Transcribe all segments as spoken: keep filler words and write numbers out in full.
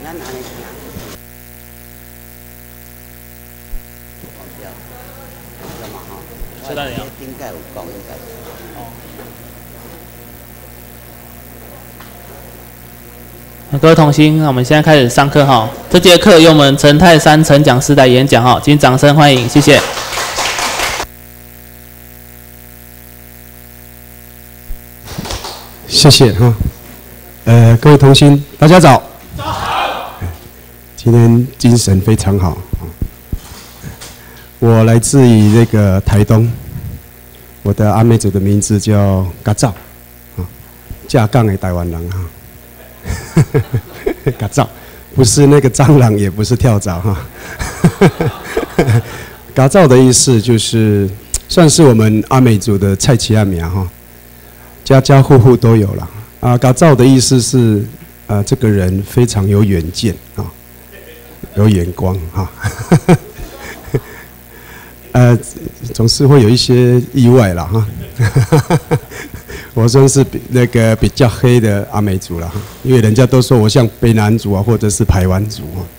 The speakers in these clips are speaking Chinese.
咱安尼听。黄标，干嘛哈？ 是哪里啊？ 应该有讲，应该。哦。 各位同心，那我们现在开始上课哈。这节课由我们陈泰山陈讲师来演讲哈，请掌声欢迎，谢谢。 谢谢哈。呃，各位同心，大家早。早。今天精神非常好。我来自于这个台东，我的阿美族的名字叫嘎造，啊，架杠的台湾人哈。嘎造，不是那个蟑螂，也不是跳蚤哈。嘎造的意思就是算是我们阿美族的菜市仔名哈，家家户户都有了啊。嘎造的意思是，呃，这个人非常有远见啊，有眼光哈。呃，总是会有一些意外啦哈。我算是比那个比较黑的阿美族了哈，因为人家都说我像卑南族啊，或者是排湾族啊。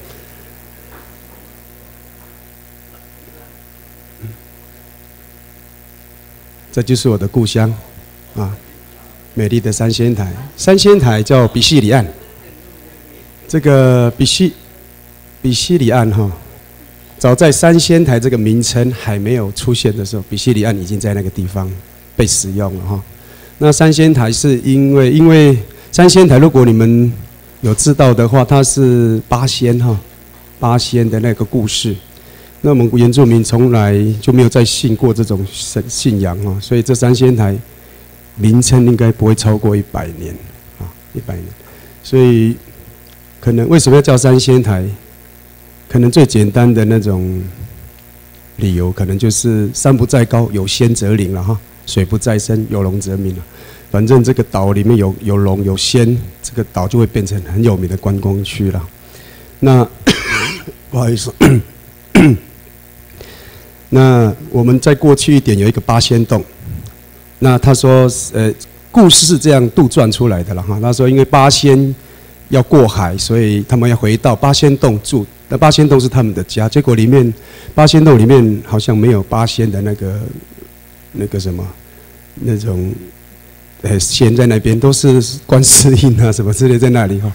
这就是我的故乡啊，美丽的三仙台。三仙台叫比西里岸，这个比西比西里岸哈，早在三仙台这个名称还没有出现的时候，比西里岸已经在那个地方被使用了哈。那三仙台是因为，因为三仙台，如果你们有知道的话，它是八仙哈，八仙的那个故事。那我们原住民从来就没有再信过这种神信仰哈，所以这三仙台名称应该不会超过一百年啊，一百年。所以可能为什么要叫三仙台？可能最简单的那种理由，可能就是山不在高，有仙则灵了哈。水不在深，有龙则鸣。反正这个岛里面有有龙有仙，这个岛就会变成很有名的观光区了。那不好意思，那我们再过去一点有一个八仙洞。那他说，呃，故事是这样杜撰出来的了哈。他说，因为八仙要过海，所以他们要回到八仙洞住。那八仙洞是他们的家，结果里面八仙洞里面好像没有八仙的那个。那个什么，那种，呃，仙在那边都是观世音啊什么之类在那里哈。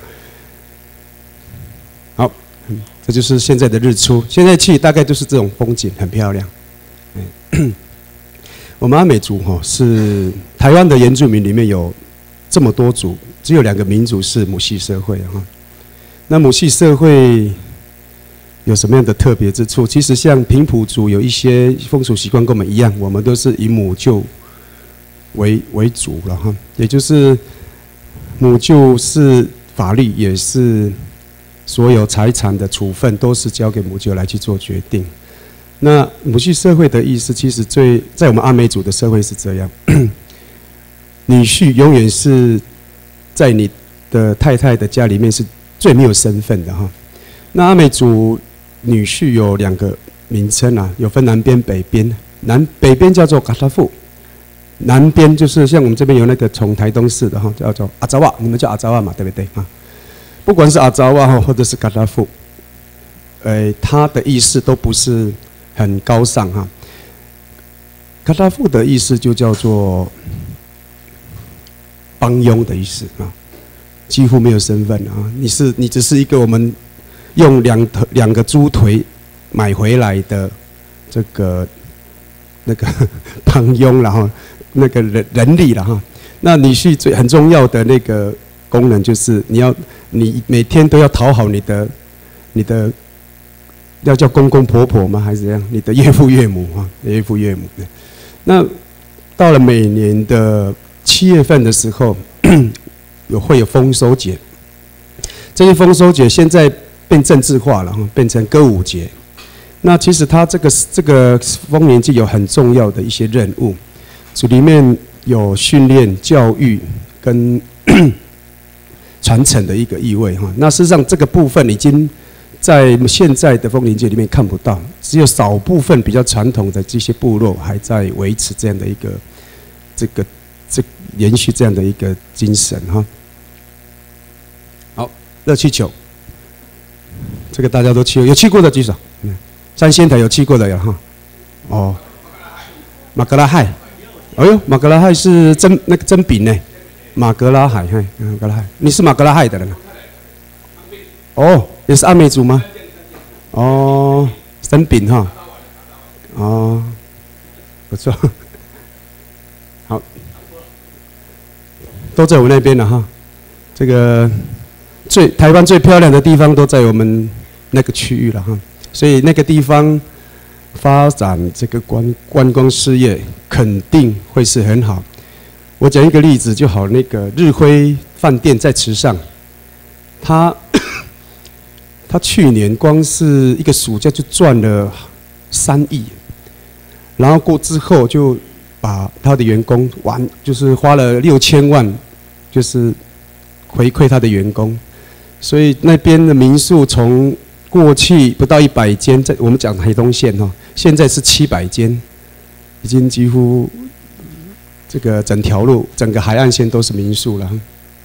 好，嗯，这就是现在的日出，现在去大概就是这种风景，很漂亮。嗯，我们阿美族哈是台湾的原住民里面有这么多族，只有两个民族是母系社会哈。那母系社会有什么样的特别之处？其实像平埔族有一些风俗习惯跟我们一样，我们都是以母舅为为主了哈，也就是母舅是法律，也是所有财产的处分都是交给母舅来去做决定。那母系社会的意思，其实最在我们阿美族的社会是这样，女婿永远是在你的太太的家里面是最没有身份的哈。那阿美族女婿有两个名称啊，有分南边、北边。南北边叫做嘎达富，南边就是像我们这边有那个从台东市的哈，叫做阿扎瓦，你们叫阿扎瓦嘛，对不对啊？不管是阿扎瓦哈，或者是嘎达富，呃，它的意思都不是很高尚哈。嘎达富的意思就叫做帮佣的意思啊，几乎没有身份啊，你是你只是一个我们。用两头两个猪腿买回来的这个那个帮佣然后那个人人力了哈。那女婿最很重要的那个功能就是你要你每天都要讨好你的你的要叫公公婆婆吗？还是怎样？你的岳父岳母啊，岳父岳母。那到了每年的七月份的时候，有会有丰收节。这些丰收节现在变政治化了，变成歌舞节。那其实它这个这个丰年祭有很重要的一些任务，这里面有训练、教育跟传承的一个意味哈。那事实上这个部分已经在现在的丰年祭里面看不到，只有少部分比较传统的这些部落还在维持这样的一个这个这延续这样的一个精神哈。好，热气球。 这个大家都去过，有去过的举手。嗯，三仙台有去过的有哈。哦，马格拉海，哎呦，马格拉海是真那个真饼呢。马格拉海，嘿，马格拉海，你是马格拉海的人啊？哦，也是阿美族吗？哦，真饼哈。哦，不错。好，都在我那边了哈。这个最台湾最漂亮的地方都在我们那个区域了哈，所以那个地方发展这个观观光事业肯定会是很好。我讲一个例子就好，那个日辉饭店在池上，他他去年光是一个暑假就赚了三亿，然后过之后就把他的员工完就是花了六千万，就是回馈他的员工，所以那边的民宿从过去不到一百间，在我们讲台东县哈，现在是七百间，已经几乎这个整条路、整个海岸线都是民宿了。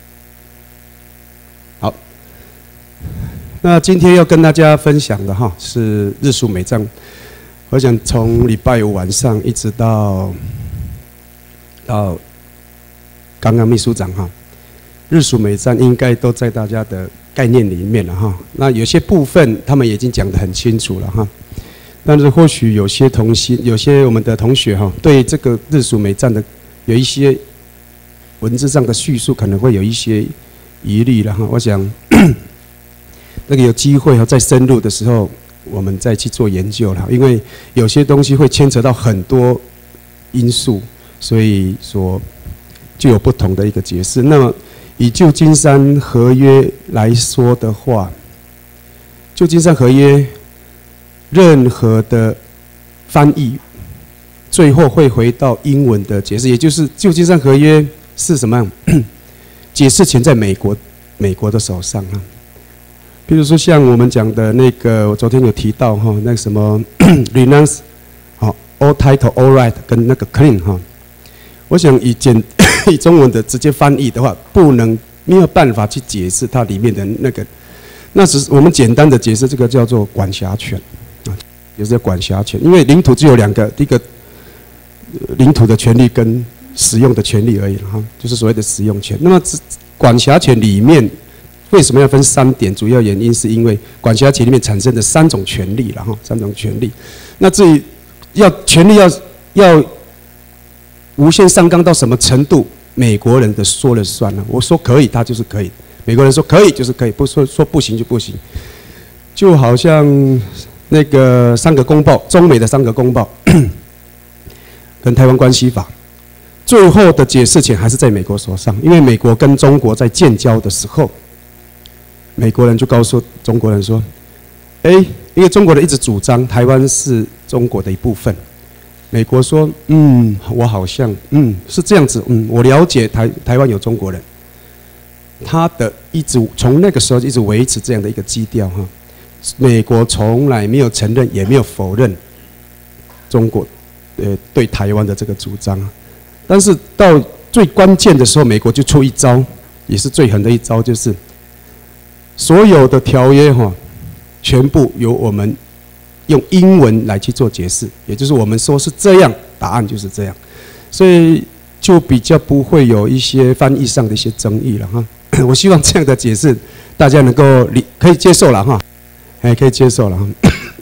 好，那今天要跟大家分享的哈是日属美藏，我想从礼拜五晚上一直到到刚刚秘书长哈。日属美藏应该都在大家的概念里面了哈。那有些部分他们已经讲得很清楚了哈。但是或许有些同学、有些我们的同学哈，对这个日属美藏的有一些文字上的叙述可能会有一些疑虑了哈。我想那个有机会哈，在深入的时候我们再去做研究了，因为有些东西会牵扯到很多因素，所以说就有不同的一个解释。那么以旧金山合约来说的话，旧金山合约任何的翻译，最后会回到英文的解释，也就是旧金山合约是什么样？解释权在美国，美国的手上啊。比如说像我们讲的那个，我昨天有提到哈，那个什么 renounce， 好 all title all right 跟那个 claim 哈，我想以简。以中文的直接翻译的话，不能没有办法去解释它里面的那个，那只是我们简单的解释，这个叫做管辖权啊，也是管辖权。因为领土只有两个，一个领土的权利跟使用的权利而已哈，就是所谓的使用权。那么管辖权里面为什么要分三点？主要原因是因为管辖权里面产生的三种权利了哈，三种权利。那至于要权利要要。无限上纲到什么程度？美国人的说了算了。我说可以，他就是可以；美国人说可以，就是可以；不说说不行就不行。就好像那个三个公报，中美的三个公报跟台湾关系法，最后的解释权还是在美国手上，因为美国跟中国在建交的时候，美国人就告诉中国人说：“哎，因为中国人一直主张台湾是中国的一部分。”美国说：“嗯，我好像嗯是这样子，嗯，我了解台台湾有中国人。”他的一直从那个时候一直维持这样的一个基调哈。美国从来没有承认也没有否认中国呃对台湾的这个主张，但是到最关键的时候，美国就出一招，也是最狠的一招，就是所有的条约哈，全部由我们。用英文来去做解释，也就是我们说是这样，答案就是这样，所以就比较不会有一些翻译上的一些争议了哈。我希望这样的解释大家能够理可以接受了哈，哎，可以接受了哈。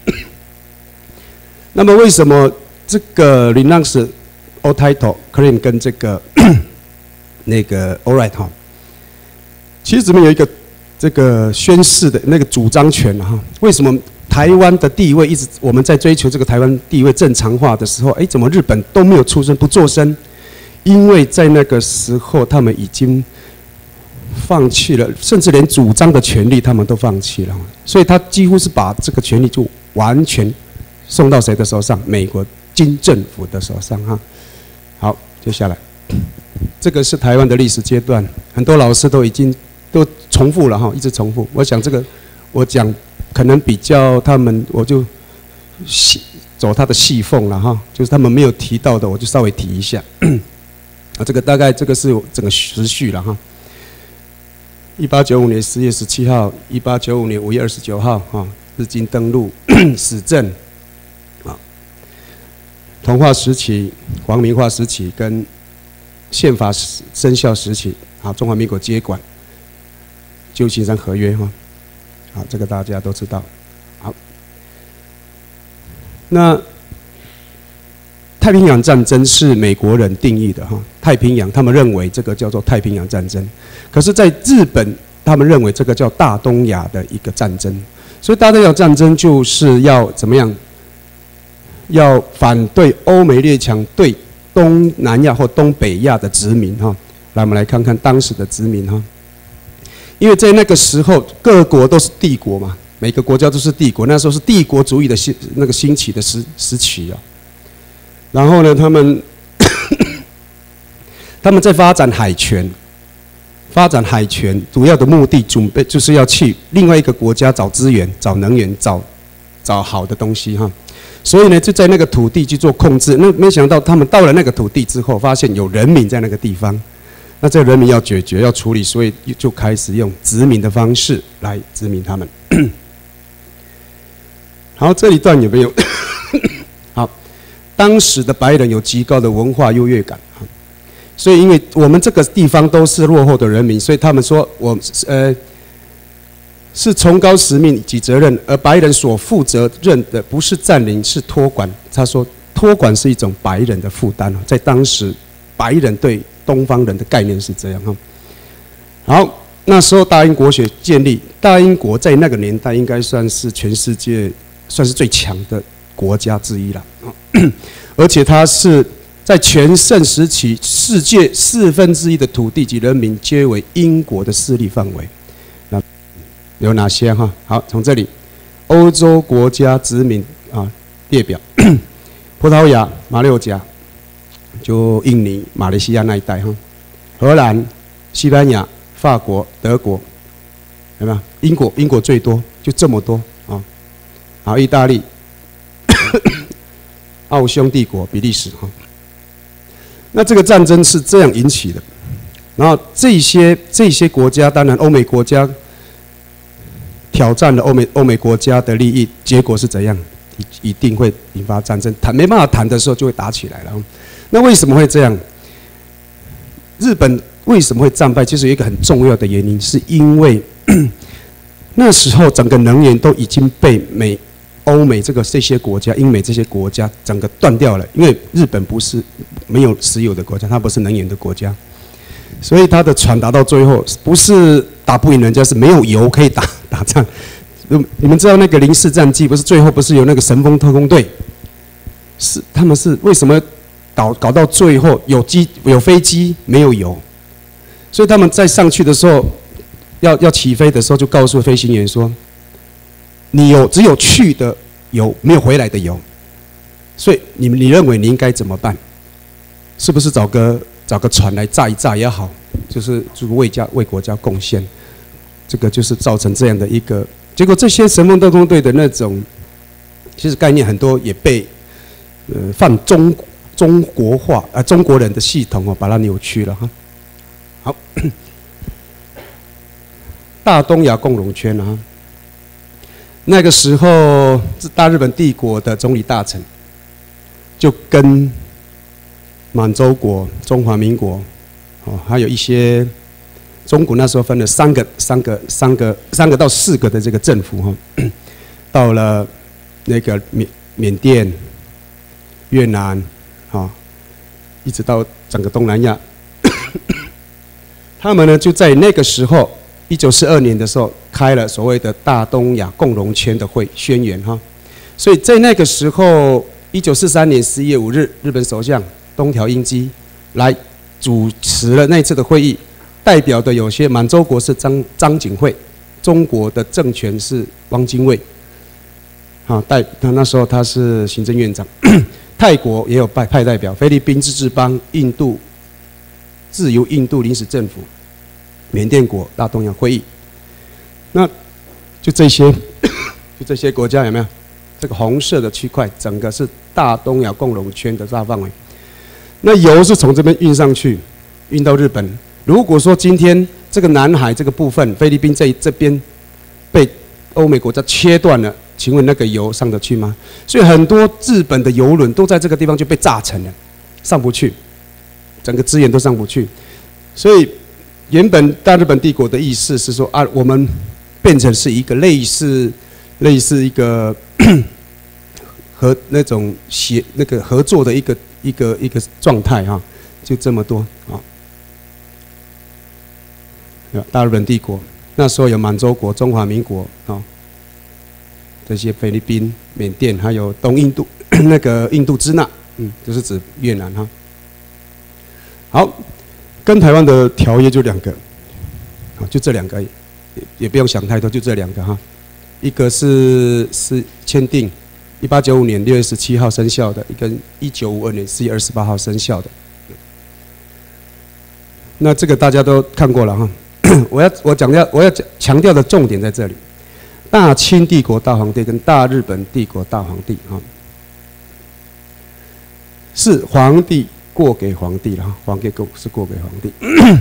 那么为什么这个 renounce all title claim 跟这个那个 all right 哈，其实这边有一个这个宣誓的那个主张权哈，为什么？台湾的地位一直我们在追求这个台湾地位正常化的时候，哎，怎么日本都没有出声不作声？因为在那个时候，他们已经放弃了，甚至连主张的权利他们都放弃了，所以他几乎是把这个权利就完全送到谁的手上？美国金政府的手上哈。好，接下来这个是台湾的历史阶段，很多老师都已经都重复了哈，一直重复。我想这个我讲。可能比较他们，我就细走他的细缝了哈，就是他们没有提到的，我就稍微提一下。啊，这个大概这个是整个时序了哈。 一八九五年十月十七号，一八九五年五月二十九号，哈，日经登陆史证，啊，同化时期、皇民化时期跟宪法生效时期，啊，中华民国接管旧金山合约，哈，好，这个大家都知道。好，那太平洋战争是美国人定义的，哈，太平洋他们认为这个叫做太平洋战争，可是，在日本他们认为这个叫大东亚的一个战争，所以大东亚战争就是要怎么样？要反对欧美列强对东南亚或东北亚的殖民，哈。来，我们来看看当时的殖民，哈。因为在那个时候，各国都是帝国嘛，每个国家都是帝国，那时候是帝国主义的兴那个兴起的时时期啊。然后呢，他们他们在发展海权，发展海权主要的目的，准备就是要去另外一个国家找资源、找能源、找找好的东西哈。所以呢，就在那个土地去做控制。那没想到他们到了那个土地之后，发现有人民在那个地方。那这个人民要解决、要处理，所以就开始用殖民的方式来殖民他们。好，这一段有没有？好，当时的白人有极高的文化优越感，所以因为我们这个地方都是落后的人民，所以他们说我呃是崇高使命及责任，而白人所负责任的不是占领，是托管。他说托管是一种白人的负担，在当时白人对东方人的概念是这样哈。好，那时候大英国学建立，大英国在那个年代应该算是全世界算是最强的国家之一了，而且它是在全盛时期，世界四分之一的土地及人民皆为英国的势力范围。那有哪些哈？好，从这里，欧洲国家殖民啊列表，葡萄牙、马六甲。就印尼、马来西亚那一带哈，荷兰、西班牙、法国、德国，有没有？英国英国最多，就这么多啊。好，意大利、奥匈帝国、比利时哈。那这个战争是这样引起的，然后这些这些国家，当然欧美国家挑战了欧美欧美国家的利益，结果是怎样？一一定会引发战争，谈没办法谈的时候就会打起来了。那为什么会这样？日本为什么会战败？其实有一个很重要的原因，是因为那时候整个能源都已经被美、欧美这个这些国家、英美这些国家整个断掉了。因为日本不是没有石油的国家，它不是能源的国家，所以它的船打到最后不是打不赢人家，是没有油可以打打仗。你们知道那个零式战机不是最后不是有那个神风特工队？是他们是为什么？搞搞到最后有机有飞机没有油，所以他们在上去的时候，要要起飞的时候就告诉飞行员说：“你有只有去的油，没有回来的油。所以你你认为你应该怎么办？是不是找个找个船来炸一炸也好，就是就是为家为国家贡献？这个就是造成这样的一个结果。这些神风特工队的那种，其实概念很多也被呃泛中。中国化啊，中国人的系统哦，把它扭曲了哈。好，大东亚共荣圈啊，那个时候大日本帝国的总理大臣就跟满洲国、中华民国哦，还有一些中国那时候分了三个、三个、三个、三个到四个的这个政府哈，到了那个缅缅甸、越南。啊，一直到整个东南亚，他们呢就在那个时候，一九四二年的时候开了所谓的大东亚共荣圈的会宣言哈，所以在那个时候，一九四三年十一月五日，日本首相东条英机来主持了那次的会议，代表的有些满洲国是张张景惠，中国的政权是汪精卫，啊，代他那时候他是行政院长。泰国也有派派代表，菲律宾自治邦、印度自由印度临时政府、缅甸国大东亚会议，那就这些，就这些国家有没有？这个红色的区块，整个是大东亚共荣圈的大范围。那油是从这边运上去，运到日本。如果说今天这个南海这个部分，菲律宾这这边被欧美国家切断了，请问那个油上得去吗？所以很多日本的油轮都在这个地方就被炸沉了，上不去，整个资源都上不去。所以原本大日本帝国的意思是说啊，我们变成是一个类似类似一个和那种协那个合作的一个一个一个状态哈，就这么多啊。大日本帝国那时候有满洲国、中华民国啊，这些菲律宾、缅甸，还有东印度那个印度支那，嗯，就是指越南哈。好，跟台湾的条约就两个，啊，就这两个而已，也也不用想太多，就这两个哈。一个是是签订一八九五年六月十七号生效的，一个一九五二年四月二十八号生效的。那这个大家都看过了哈。我要我讲要我要强调的重点在这里：大清帝国大皇帝跟大日本帝国大皇帝啊，是皇帝过给皇帝了哈，皇帝过是过给皇帝。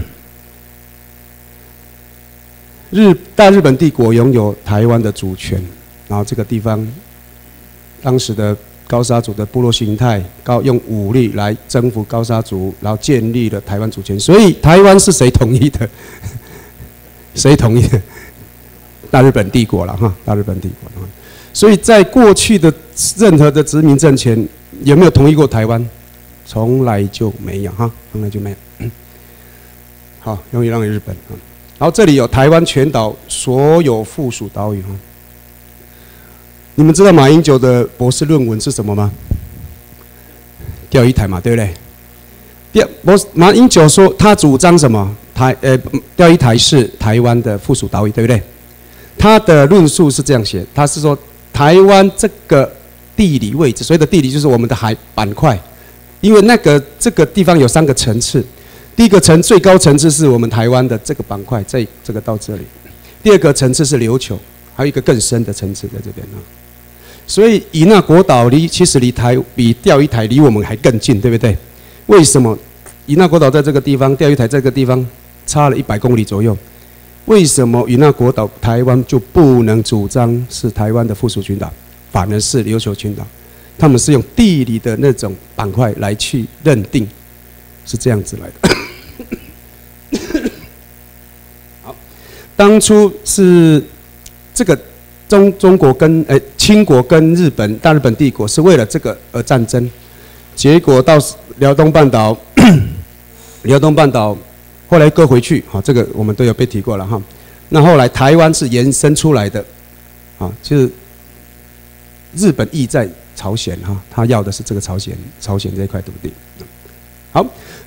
日大日本帝国拥有台湾的主权，然后这个地方当时的高沙族的部落形态，高用武力来征服高沙族，然后建立了台湾主权。所以台湾是谁统一的？谁统一的？大日本帝国了哈，大日本帝国。所以在过去的任何的殖民政权有没有统一过台湾？从来就没有哈，从来就没有。好，用于让给日本啊。然后这里有台湾全岛所有附属岛屿哈。你们知道马英九的博士论文是什么吗？钓鱼台嘛，对不对？钓博马英九说他主张什么？台呃钓鱼台是台湾的附属岛屿，对不对？他的论述是这样写，他是说台湾这个地理位置，所谓的地理就是我们的海板块，因为那个这个地方有三个层次，第一个层最高层次是我们台湾的这个板块，在这个到这里；第二个层次是琉球，还有一个更深的层次在这边啊。所以以那国岛离其实离台比钓鱼台离我们还更近，对不对？为什么以那国岛在这个地方，钓鱼台在这个地方差了一百公里左右？为什么以那国岛台湾就不能主张是台湾的附属群岛，反而是琉球群岛？他们是用地理的那种板块来去认定，是这样子来的。好，当初是这个中中国跟诶、欸、清国跟日本大日本帝国是为了这个而战争，结果到辽东半岛，辽东半岛后来割回去，好，这个我们都有被提过了哈。那后来台湾是延伸出来的，啊，就是日本意在朝鲜哈，他要的是这个朝鲜朝鲜这一块土地。好，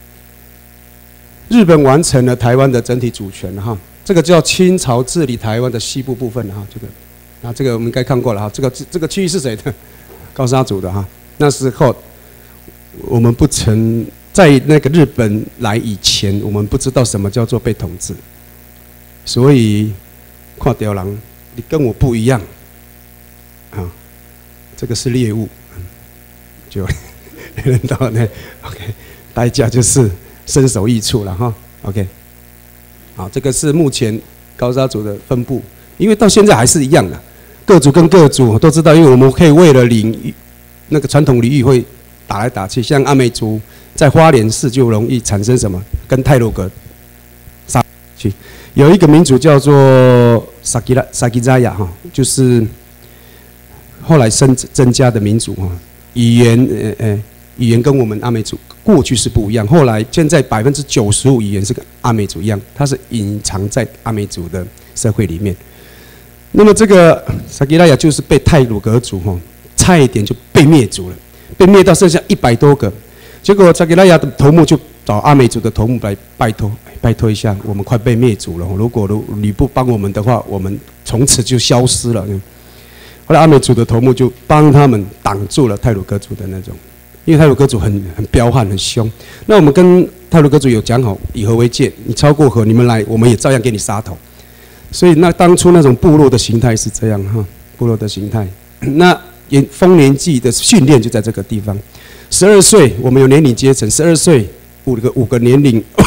日本完成了台湾的整体主权哈，这个叫清朝治理台湾的西部部分哈，这个。那这个我们应该看过了哈，这个这个区域是谁的？高沙族的哈。那时候我们不曾在那个日本来以前，我们不知道什么叫做被统治，所以看到人，你跟我不一样啊，这个是猎物，就认到呢 ，OK， 代价就是身首异处了哈 ，OK， 好，这个是目前高沙族的分布，因为到现在还是一样的。各族跟各族都知道，因为我们可以为了领域那个传统领域会打来打去，像阿美族在花莲市就容易产生什么跟太鲁阁杀去。有一个民族叫做萨基拉萨基扎亚哈，就是后来增增加的民族哈，语言呃呃语言跟我们阿美族过去是不一样，后来现在百分之九十五语言是跟阿美族一样，它是隐藏在阿美族的社会里面。那么这个萨基拉雅就是被太鲁阁族哈，差一点就被灭族了，被灭到剩下一百多个。结果萨基拉雅的头目就找阿美族的头目来拜托，拜托一下，我们快被灭族了，如果你不帮我们的话，我们从此就消失了。后来阿美族的头目就帮他们挡住了太鲁阁族的那种，因为太鲁阁族很很彪悍很凶。那我们跟太鲁阁族有讲好以和为戒，你超过河，你们来，我们也照样给你杀头。所以那当初那种部落的形态是这样哈，部落的形态。那丰年祭的训练就在这个地方。十二岁，我们有年龄阶层，十二岁五个五个年龄，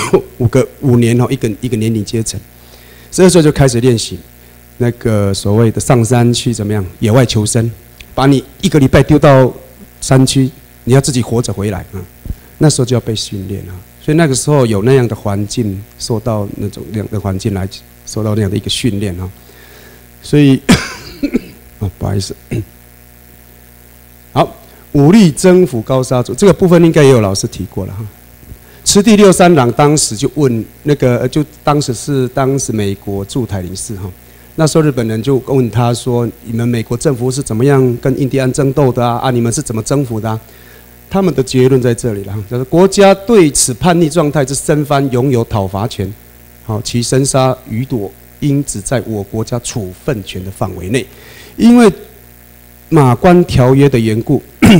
五个五年哦，一个一个年龄阶层，十二岁就开始练习那个所谓的上山去怎么样野外求生，把你一个礼拜丢到山区，你要自己活着回来啊。那时候就要被训练啊，所以那个时候有那样的环境，受到那种那样的环境来受到那样的一个训练啊，所以啊不好意思，好，武力征服高沙族这个部分应该也有老师提过了哈。赤地六三郎当时就问那个，就当时是当时美国驻台领事哈，那时候日本人就问他说：“你们美国政府是怎么样跟印第安争斗的啊？啊，你们是怎么征服的啊？”他们的结论在这里了，就是国家对此叛逆状态之生藩拥有讨伐权，好，其生杀予夺应只在我国家处分权的范围内，因为马关条约的缘故，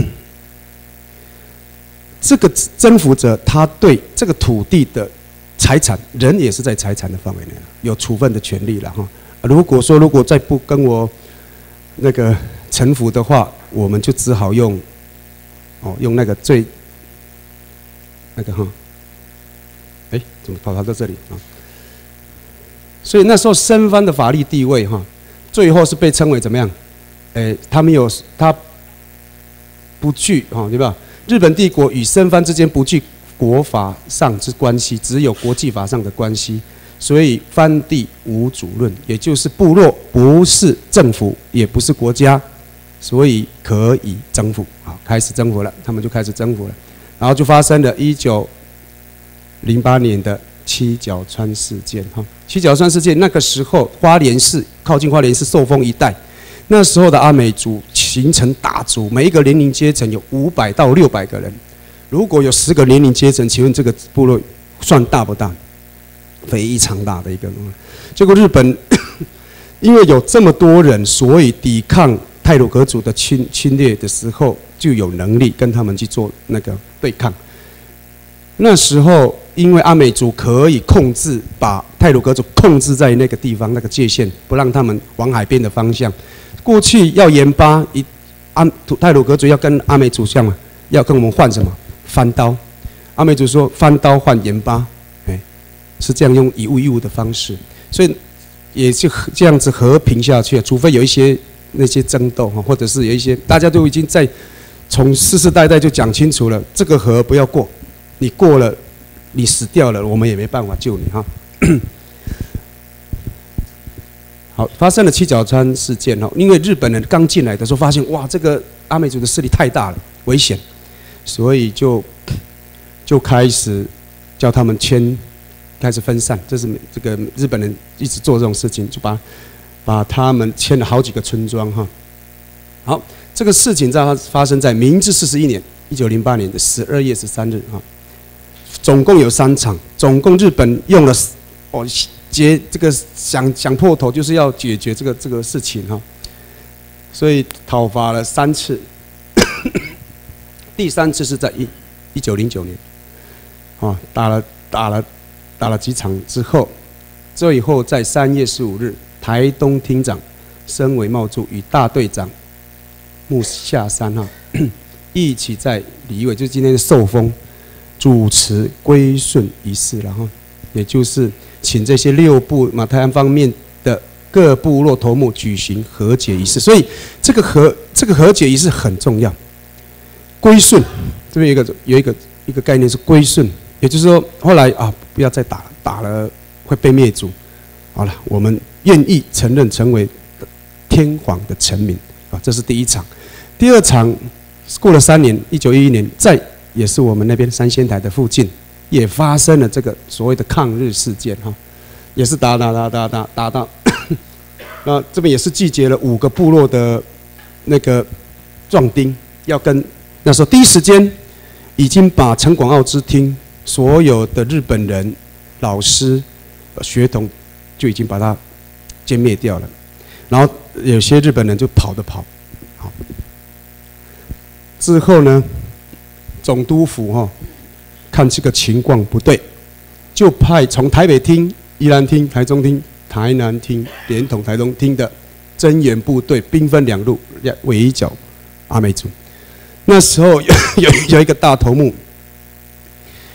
这个征服者他对这个土地的财产，人也是在财产的范围内有处分的权利了哈。如果说如果再不跟我那个臣服的话，我们就只好用。哦，用那个最那个哈，哎，怎么跑到这里啊？所以那时候生藩的法律地位哈，最后是被称为怎么样？哎，他们有他不具哈，对吧？日本帝国与生藩之间不具国法上之关系，只有国际法上的关系，所以藩地无主论，也就是部落不是政府，也不是国家。所以可以征服，好，开始征服了，他们就开始征服了，然后就发生了一九零八年的七角川事件，哈，七角川事件那个时候，花莲市靠近花莲市寿丰一带，那时候的阿美族形成大族，每一个年龄阶层有五百到六百个人，如果有十个年龄阶层，请问这个部落算大不大？非常大的一个，结果日本因为有这么多人，所以抵抗。太鲁阁族的侵侵略的时候，就有能力跟他们去做那个对抗。那时候，因为阿美族可以控制，把太鲁阁族控制在那个地方那个界限，不让他们往海边的方向。过去要盐巴，一阿太鲁阁族要跟阿美族像嘛，要跟我们换什么？翻刀。阿美族说翻刀换盐巴，哎，是这样用以物易物的方式，所以也就这样子和平下去，除非有一些。那些争斗哈，或者是有一些大家都已经在从世世代代就讲清楚了，这个河不要过，你过了，你死掉了，我们也没办法救你哈。好，发生了七角川事件哈，因为日本人刚进来的时候发现哇，这个阿美族的势力太大了，危险，所以就就开始叫他们迁，开始分散，这是这个日本人一直做这种事情，就把。把他们迁了好几个村庄哈，好，这个事情在发生在明治四十一年，一九零八年的十二月十三日哈，总共有三场，总共日本用了哦解这个想想破头，就是要解决这个这个事情哈，所以讨伐了三次，第三次是在一一九零九年，啊，打了打了打了几场之后，最后在三月十五日。台东厅长森尾茂助与大队长木下山哈一起在里尾，就是今天的寿丰主持归顺仪式了哈，也就是请这些六部马太安方面的各部落头目举行和解仪式。所以这个和这个和解仪式很重要。归顺这边有一个有一个一个概念是归顺，也就是说后来啊不要再打了，打了会被灭族。好了，我们愿意承认成为天皇的臣民啊，这是第一场。第二场过了三年，一九一一年，在也是我们那边三仙台的附近，也发生了这个所谓的抗日事件哈，也是打打打打打打到，那这边也是集结了五个部落的那个壮丁，要跟那时候第一时间已经把陈广奥之厅所有的日本人、老师、学童。就已经把它歼灭掉了，然后有些日本人就跑的跑，好，之后呢，总督府哈、哦、看这个情况不对，就派从台北厅、宜兰厅、台中厅、台南厅连同台东厅的增援部队兵分两路围剿阿美族。那时候有有有一个大头目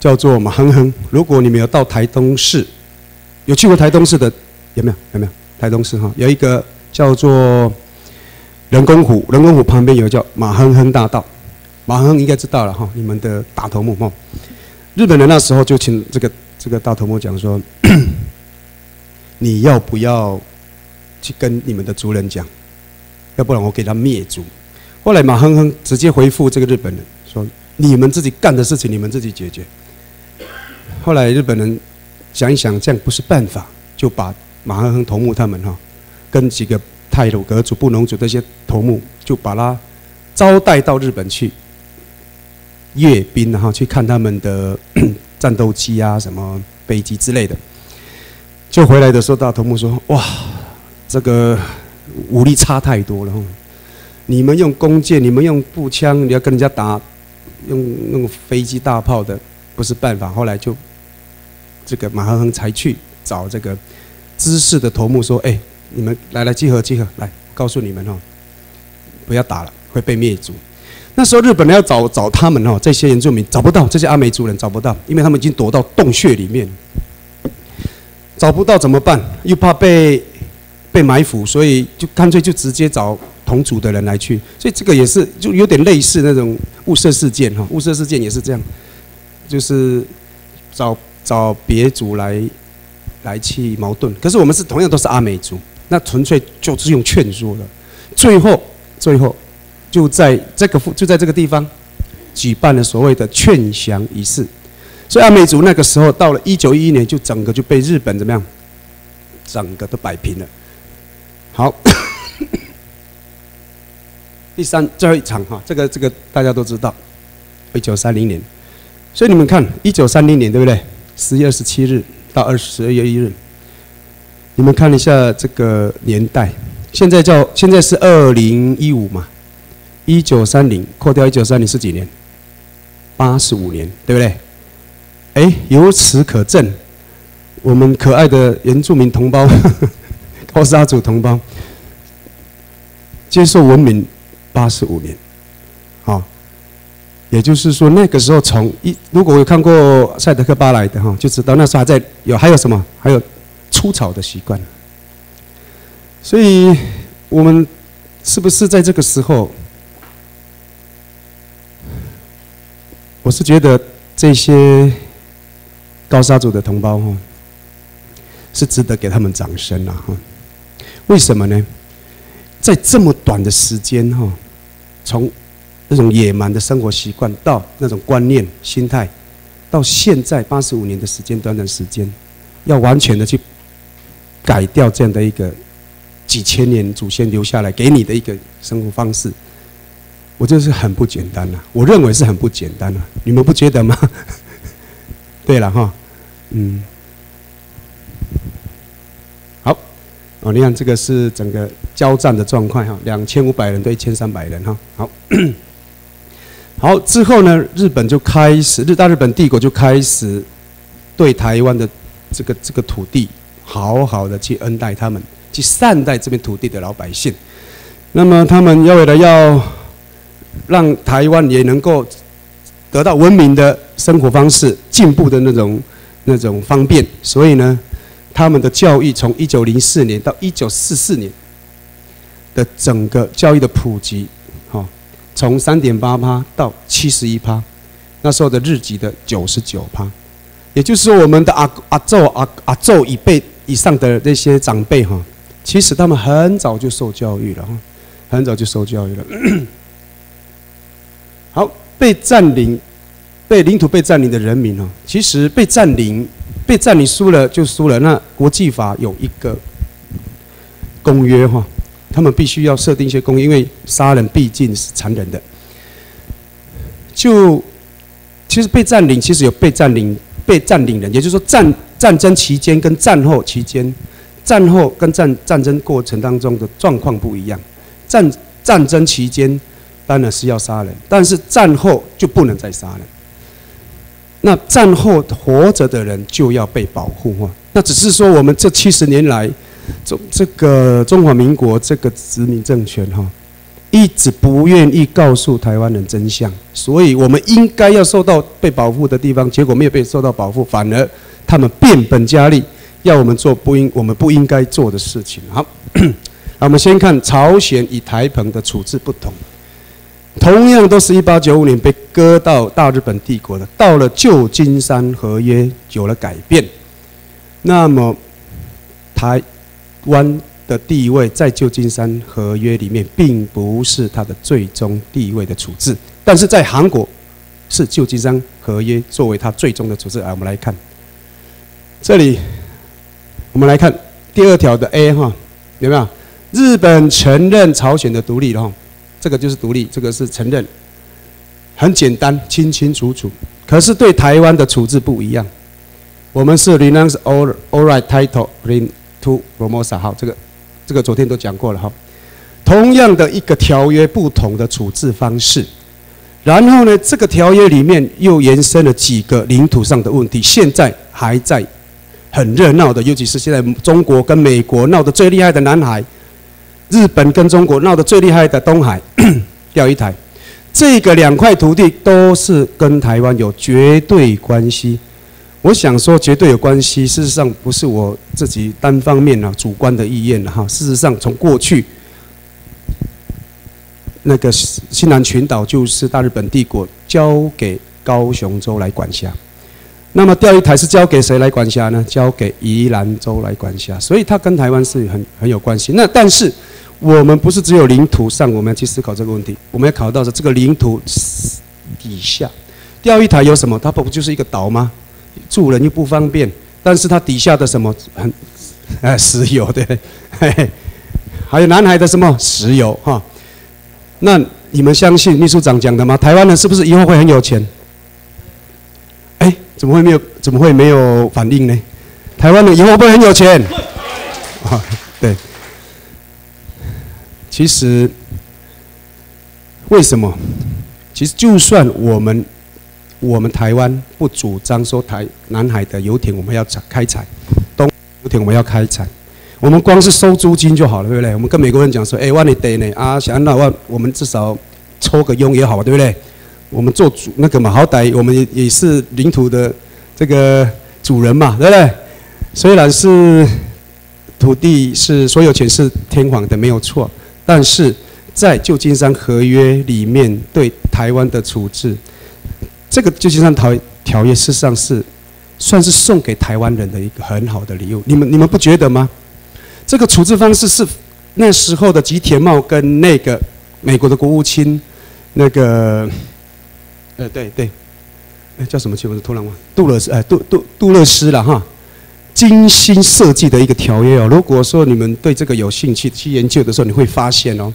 叫做马哼哼。如果你们有到台东市，有去过台东市的，有没有？有没有？台东市哈，有一个叫做人工湖，人工湖旁边有一个叫马哼哼大道。马哼哼应该知道了哈，你们的大头目哈。日本人那时候就请这个这个大头目讲说，你要不要去跟你们的族人讲，要不然我给他灭族。后来马哼哼直接回复这个日本人说，你们自己干的事情你们自己解决。后来日本人想一想，这样不是办法，就把马哼哼头目他们哈，跟几个太鲁阁族、布农族这些头目，就把他招待到日本去阅兵，然后去看他们的战斗机啊、什么飞机之类的。就回来的时候，大头目说：“哇，这个武力差太多了。你们用弓箭，你们用步枪，你要跟人家打，用那种飞机大炮的，不是办法。”后来就这个马哼哼才去找这个知识的头目说：“哎、欸，你们来来集合集合，来告诉你们哦，不要打了，会被灭族。”那时候日本人要找找他们哦，这些原住民找不到，这些阿美族人找不到，因为他们已经躲到洞穴里面，找不到怎么办？又怕被被埋伏，所以就干脆就直接找同族的人来去。所以这个也是就有点类似那种雾社事件哈，雾社事件也是这样，就是找找别族来来去矛盾。可是我们是同样都是阿美族，那纯粹就是用劝说的，最后最后。就在这个就在这个地方举办了所谓的劝降仪式，所以阿美族那个时候到了一九一一年，就整个就被日本怎么样，整个都摆平了。好，第三最后一场哈，这个这个大家都知道，一九三零年，所以你们看一九三零年对不对？十月二十七日到二十二月一日，你们看一下这个年代，现在叫现在是二零一五嘛。一九三零扣掉一九三零是几年？八十五年，对不对？哎，由此可证，我们可爱的原住民同胞、高沙族同胞接受文明八十五年，好、哦，也就是说那个时候从一，如果有看过赛德克巴莱的哈，就知道那时候还在有还有什么，还有出草的习惯。所以我们是不是在这个时候？我是觉得这些高沙族的同胞哈，是值得给他们掌声啊哈。为什么呢？在这么短的时间哈，从那种野蛮的生活习惯到那种观念心态，到现在八十五年的时间，短短时间，要完全的去改掉这样的一个几千年祖先留下来给你的一个生活方式。我这是很不简单呐、啊，我认为是很不简单啊，你们不觉得吗？对了哈，嗯，好，哦，你看这个是整个交战的状况哈，两千五百人对一千三百人哈，好，好之后呢，日本就开始，日大日本帝国就开始对台湾的这个这个土地好好的去恩待他们，去善待这片土地的老百姓。那么他们为了要让台湾也能够得到文明的生活方式、进步的那种那种方便，所以呢，他们的教育从一九零四年到一九四四年的整个教育的普及，哈，从三点八趴到七十一趴，那时候的日籍的九十九趴，也就是说，我们的阿阿祖阿阿祖一辈以上的那些长辈哈，其实他们很早就受教育了哈，很早就受教育了。好，被占领、被领土被占领的人民哦，其实被占领、被占领输了就输了。那国际法有一个公约哈，他们必须要设定一些公约，因为杀人毕竟是残忍的。就其实被占领，其实有被占领、被占领人，也就是说战战争期间跟战后期间，战后跟战战争过程当中的状况不一样。战战争期间。当然是要杀人，但是战后就不能再杀人。那战后活着的人就要被保护哈。那只是说我们这七十年来，中这个中华民国这个殖民政权哈， 一直不愿意告诉台湾人真相，所以我们应该要受到被保护的地方，结果没有被受到保护，反而他们变本加厉，要我们做不应我们不应该做的事情。好，那我们先看朝鲜与台澎的处置不同，同样都是一八九五年被割到大日本帝国的，到了旧金山合约有了改变，那么台湾的地位在旧金山合约里面并不是它的最终地位的处置，但是在韩国是旧金山合约作为它最终的处置。来，我们来看这里，我们来看第二条的 A 哈，有没有？日本承认朝鲜的独立了哈，这个就是独立，这个是承认，很简单，清清楚楚。可是对台湾的处置不一样，我们是 renounce all all right title bring to Formosa， 好，这个。这个昨天都讲过了哈，同样的一个条约，不同的处置方式。然后呢，这个条约里面又延伸了几个领土上的问题，现在还在很热闹的，尤其是现在中国跟美国闹得最厉害的南海，日本跟中国闹得最厉害的东海，钓鱼台，这个两块土地都是跟台湾有绝对关系。我想说绝对有关系，事实上不是我自己单方面啊主观的意愿哈。事实上，从过去那个西南群岛就是大日本帝国交给高雄州来管辖，那么钓鱼台是交给谁来管辖呢？交给宜兰州来管辖，所以它跟台湾是很很有关系。那但是我们不是只有领土上我们要去思考这个问题，我们要考虑到是这个领土底下，钓鱼台有什么？它不就是一个岛吗？住人又不方便，但是它底下的什么很，哎，石油对，嘿嘿，还有南海的什么石油哈。那你们相信秘书长讲的吗？台湾人是不是以后会很有钱？哎，怎么会没有？怎么会没有反应呢？台湾人以后会不会很有钱？啊，对。其实为什么？其实就算我们。我们台湾不主张说台南海的油田我们要开采，东油田我们要开采，我们光是收租金就好了，对不对？我们跟美国人讲说，哎、欸，万你得呢啊，想那万我们至少抽个佣也好，对不对？我们做主那个嘛，好歹我们也也是领土的这个主人嘛，对不对？虽然是土地是所有权是天皇的没有错，但是在旧金山合约里面对台湾的处置。这个旧金山条条约事实上是算是送给台湾人的一个很好的礼物，你们你们不觉得吗？这个处置方式是那时候的吉田茂跟那个美国的国务卿那个，呃对对，哎叫什么去？我突然忘，杜勒斯哎杜杜杜勒斯了哈，精心设计的一个条约哦。如果说你们对这个有兴趣去研究的时候，你会发现哦。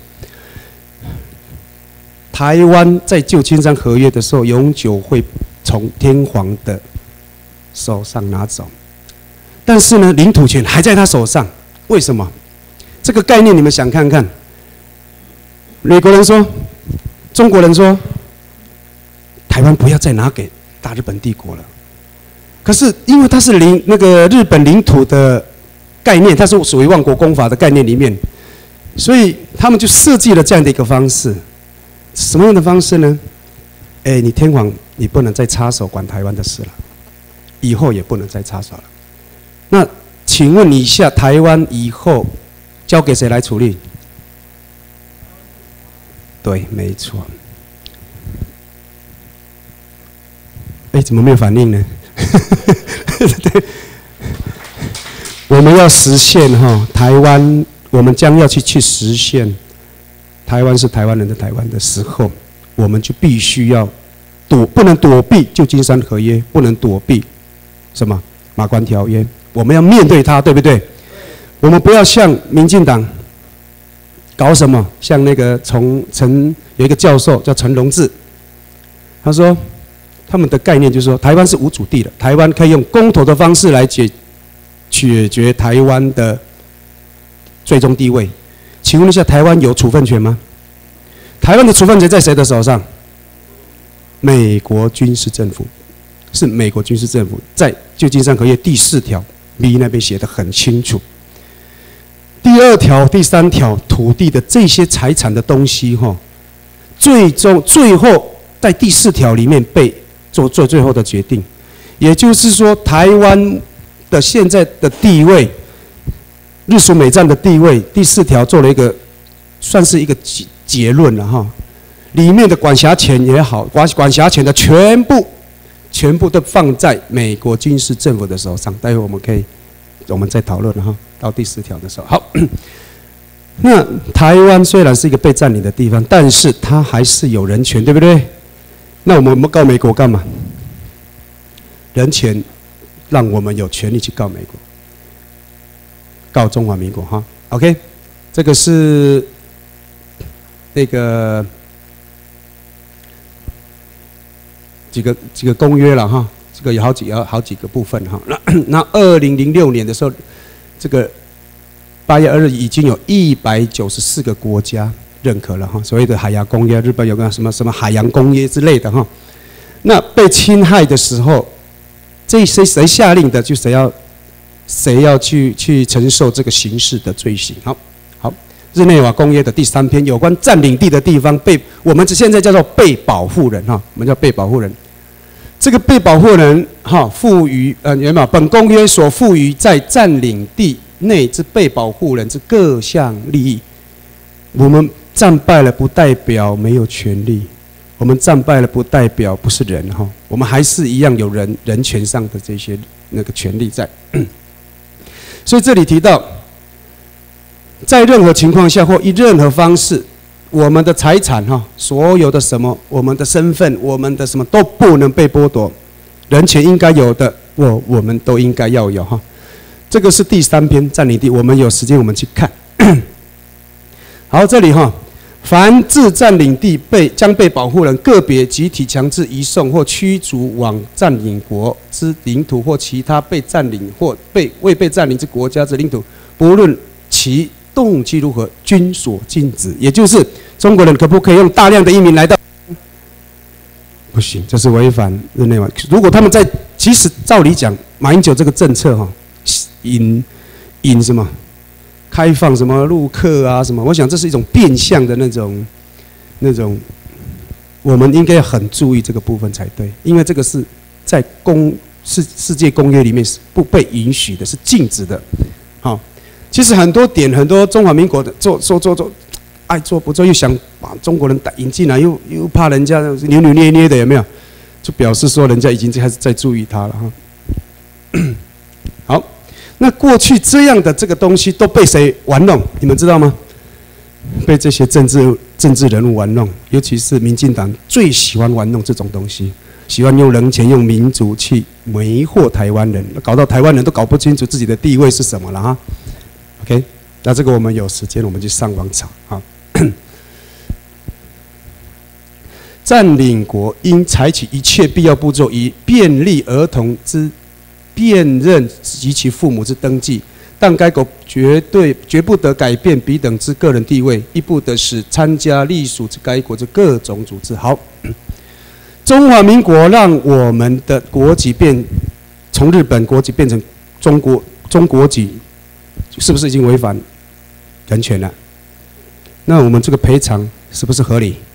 台湾在旧金山合约的时候，永久会从天皇的手上拿走，但是呢，领土权还在他手上。为什么？这个概念你们想看看。美国人说，中国人说，台湾不要再拿给大日本帝国了。可是因为它是领那个日本领土的概念，它是属于万国公法的概念里面，所以他们就设计了这样的一个方式。什么样的方式呢？哎，你天皇你不能再插手管台湾的事了，以后也不能再插手了。那请问一下，台湾以后交给谁来处理？对，没错。哎，怎么没有反应呢？对，我们要实现哈，台湾，我们将要去去实现。台湾是台湾人的台湾的时候，我们就必须要躲，不能躲避旧金山合约，不能躲避什么马关条约，我们要面对它，对不对？我们不要像民进党搞什么，像那个从陈有一个教授叫陈荣志，他说他们的概念就是说，台湾是无主地的，台湾可以用公投的方式来解解决台湾的最终地位。请问一下，台湾有处分权吗？台湾的处分权在谁的手上？美国军事政府，是美国军事政府在旧金山合约第四条 B 那边写得很清楚。 第二条、第三条土地的这些财产的东西，哈，最终最后在第四条里面被做做最后的决定。也就是说，台湾的现在的地位，日属美战的地位，第四条做了一个算是一个结结论了哈。里面的管辖权也好，管管辖权的全部全部都放在美国军事政府的手上。待会我们可以我们再讨论哈。到第四条的时候，好，那台湾虽然是一个被占领的地方，但是它还是有人权，对不对？那我们我们告美国干嘛？人权让我们有权利去告美国，告中华民国哈。OK， 这个是那个几个几个公约了哈，这个有好几个好几个部分哈。那那二零零六年的时候。这个八月二日已经有一百九十四个国家认可了哈，所谓的海洋公约，日本有个什么什么海洋公约之类的哈。那被侵害的时候，这谁谁下令的，就谁要谁要去去承受这个刑事的罪行。好，好，日内瓦公约的第三篇有关占领地的地方被我们现在叫做被保护人哈，我们叫被保护人。这个被保护人哈，赋予呃，有没有？本公约所赋予在占领地内之被保护人之各项利益，我们战败了，不代表没有权利；我们战败了，不代表不是人哈，我们还是一样有人人权上的这些那个权利在。所以这里提到，在任何情况下或以任何方式。我们的财产哈，所有的什么，我们的身份，我们的什么都不能被剥夺，人权应该有的，我我们都应该要有哈。这个是第三篇占领地，我们有时间我们去看。好，这里哈，凡自占领地被将被保护人个别集体强制移送或驱逐往占领国之领土或其他被占领或被未被占领之国家之领土，不论其动机如何，均所禁止。也就是中国人可不可以用大量的移民来到？不行，这是违反日内瓦。如果他们在，其实照理讲，马英九这个政策哈，引引什么开放什么陆客啊什么，我想这是一种变相的那种那种，我们应该很注意这个部分才对，因为这个是在公世世界公约里面是不被允许的，是禁止的。好。其实很多点，很多中华民国的做做做做，爱做不做，又想把中国人带引进来，又又怕人家扭扭捏捏的，有没有？就表示说人家已经开始在注意他了哈。好，那过去这样的这个东西都被谁玩弄？你们知道吗？被这些政治政治人物玩弄，尤其是民进党最喜欢玩弄这种东西，喜欢用人权、用民主去迷惑台湾人，搞到台湾人都搞不清楚自己的地位是什么了哈。OK， 那这个我们有时间我们就上网查啊。占领国应采取一切必要步骤，以便利儿童之辨认及其父母之登记，但该国绝对绝不得改变彼等之个人地位，亦不得使参加隶属之该国之各种组织。好，中华民国让我们的国籍变从日本国籍变成中国中国籍。是不是已经违反人权了？那我们这个赔偿是不是合理？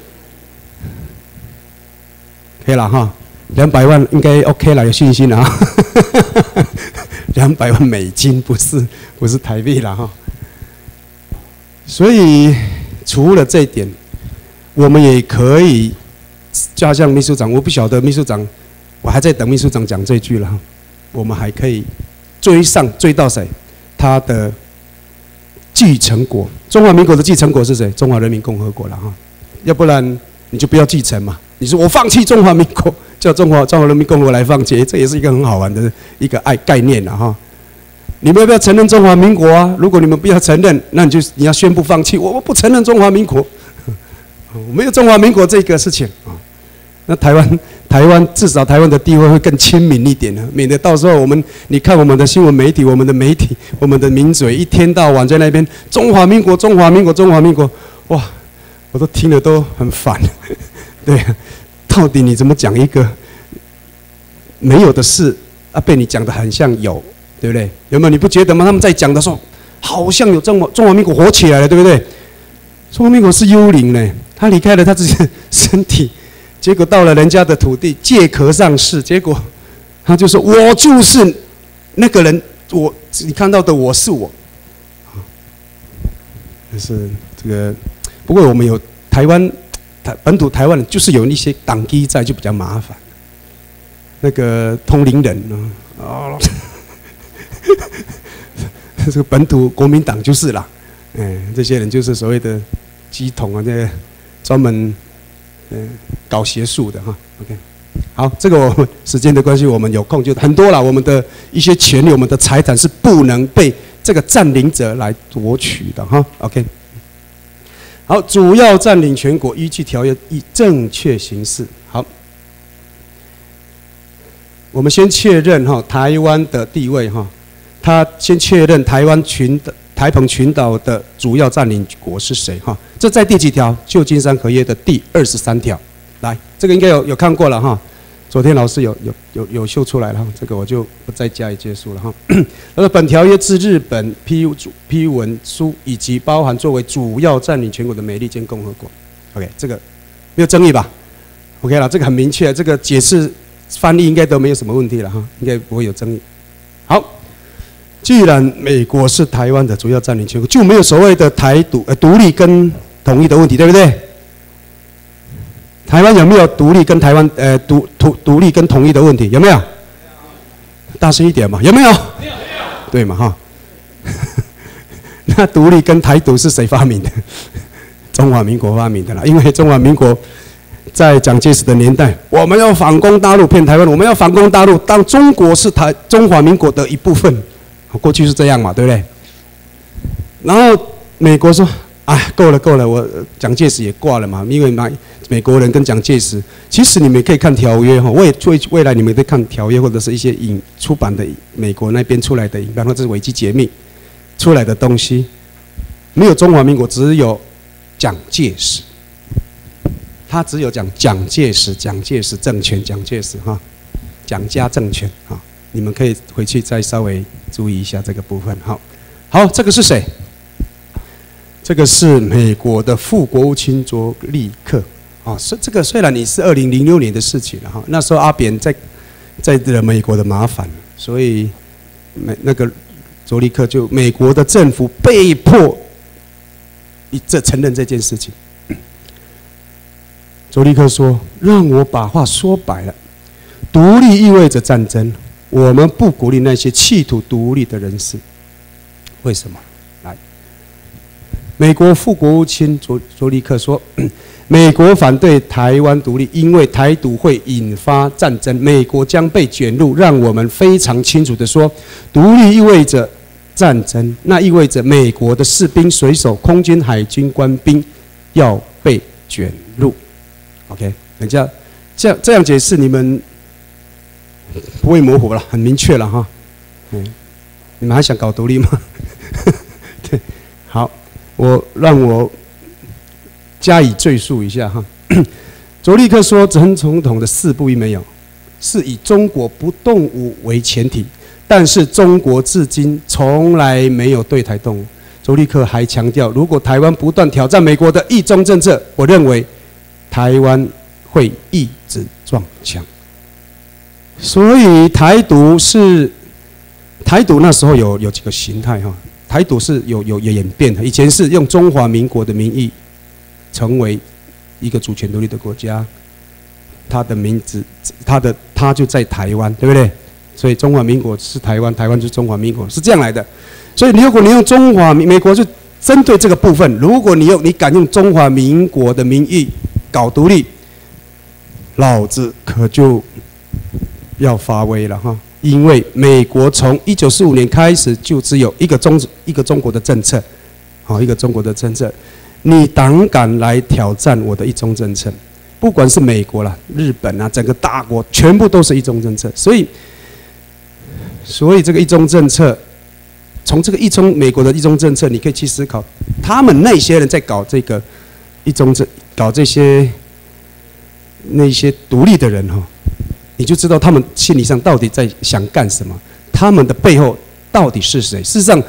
可以了哈，两百万应该 OK 了，有信心了啊。两百万美金不是不是台币了哈。所以除了这一点，我们也可以，就好像秘书长，我不晓得秘书长，我还在等秘书长讲这句了哈。我们还可以追上追到谁？他的继承国，中华民国的继承国是谁？中华人民共和国了哈，要不然你就不要继承嘛。你说我放弃中华民国，叫中华中华人民共和国来放弃，这也是一个很好玩的一个爱概念了哈。你们要不要承认中华民国啊？如果你们不要承认，那你就你要宣布放弃，我我不承认中华民国，没有中华民国这个事情啊。那台湾，台湾至少台湾的地位会更亲民一点呢，免得到时候我们，你看我们的新闻媒体，我们的媒体，我们的名嘴一天到晚在那边中华民国、中华民国、中华民国，哇，我都听了都很烦。对，到底你怎么讲一个没有的事啊，被你讲得很像有，对不对？有没有？你不觉得吗？他们在讲的时候， 好像有中华中华民国活起来了，对不对？中华民国是幽灵呢，他离开了他自己的身体，结果到了人家的土地，借壳上市，结果他就说：“我就是那个人，我你看到的我是我。”但是这个，不过我们有台湾台本土台湾人，就是有一些党基在，就比较麻烦。那个通灵人啊，哦，这个本土国民党就是啦，哎，这些人就是所谓的鸡统啊，这个专门嗯搞邪术的哈。OK， 好，这个我们时间的关系，我们有空就很多了。我们的一些权利，我们的财产是不能被这个占领者来夺取的哈。OK， 好，主要占领全国，依据条约以正确行事。好。我们先确认哈台湾的地位哈，他先确认台湾群的台澎群岛的主要占领国是谁哈？这在第几条？旧金山合约的第二十三条。来，这个应该有有看过了哈。昨天老师有有有有秀出来了哈，这个我就不再加以赘述了哈。那么本条约自日本批批文书以及包含作为主要占领全国的美利坚共和国。OK， 这个没有争议吧 ？OK 了，这个很明确，这个解释。翻译应该都没有什么问题了哈，应该不会有争议。好，既然美国是台湾的主要占领全国，就没有所谓的台独呃独立跟统一的问题，对不对？台湾有没有独立跟台湾呃独独独立跟统一的问题？有没有？大声一点嘛，有没有？没有，对嘛哈？那独立跟台独是谁发明的？中华民国发明的啦，因为中华民国。在蒋介石的年代，我们要反攻大陆，骗台湾，我们要反攻大陆，当中国是台中华民国的一部分，过去是这样嘛，对不对？然后美国说：“哎，够了，够了，我蒋介石也挂了嘛，因为美美国人跟蒋介石，其实你们可以看条约哈，未未未来你们可以看条约或者是一些影出版的美国那边出来的影片，或者是维基解密出来的东西，没有中华民国，只有蒋介石。”他只有讲蒋介石、蒋介石政权、蒋介石哈，蒋家政权哈，你们可以回去再稍微注意一下这个部分。好，好，这个是谁？这个是美国的副国务卿卓立克啊。是这个虽然你是二零零六年的事情了哈，那时候阿扁在在惹美国的麻烦，所以美那个卓立克就美国的政府被迫这承认这件事情。卓立克说：“让我把话说白了，独立意味着战争。我们不鼓励那些企图独立的人士。为什么？来，美国副国务卿卓卓立克说，美国反对台湾独立，因为台独会引发战争，美国将被卷入。让我们非常清楚地说，独立意味着战争，那意味着美国的士兵、水手、空军、海军官兵要被卷入。” OK， 人家这样这样解释，你们不会模糊了，很明确了哈。嗯，你们还想搞独立吗？对，好，我让我加以赘述一下哈。卓立克说，陈总统的四不一没有，是以中国不动武为前提，但是中国至今从来没有对台动武。卓立克还强调，如果台湾不断挑战美国的一中政策，我认为。台湾会一直撞墙，所以台独是台独那时候有有几个形态哈，台独是有有有演变的，以前是用中华民国的名义成为一个主权独立的国家，它的名字，它的它就在台湾，对不对？所以中华民国是台湾，台湾就是中华民国，是这样来的。所以如果你用中华民美国就针对这个部分，如果你用你敢用中华民国的名义搞独立，老子可就要发威了哈！因为美国从一九四五年开始就只有一个中一个中国的政策，好，一个中国的政策，你胆敢来挑战我的一中政策，不管是美国啦、日本啊，整个大国全部都是一中政策，所以，所以这个一中政策，从这个一中美国的一中政策，你可以去思考，他们那些人在搞这个一中政。搞这些那些独立的人哈，你就知道他们心理上到底在想干什么，他们的背后到底是谁？事实上，台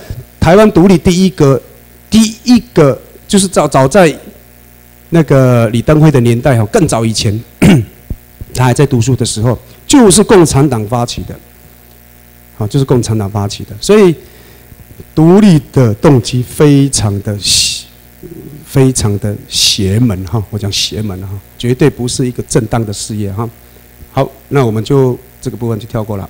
台湾独立第一个，第一个就是早早在那个李登辉的年代哈，更早以前，他还在读书的时候，就是共产党发起的，好，就是共产党发起的，所以独立的动机非常的非常的邪门哈，我讲邪门哈，绝对不是一个正当的事业哈。好，那我们就这个部分就跳过了。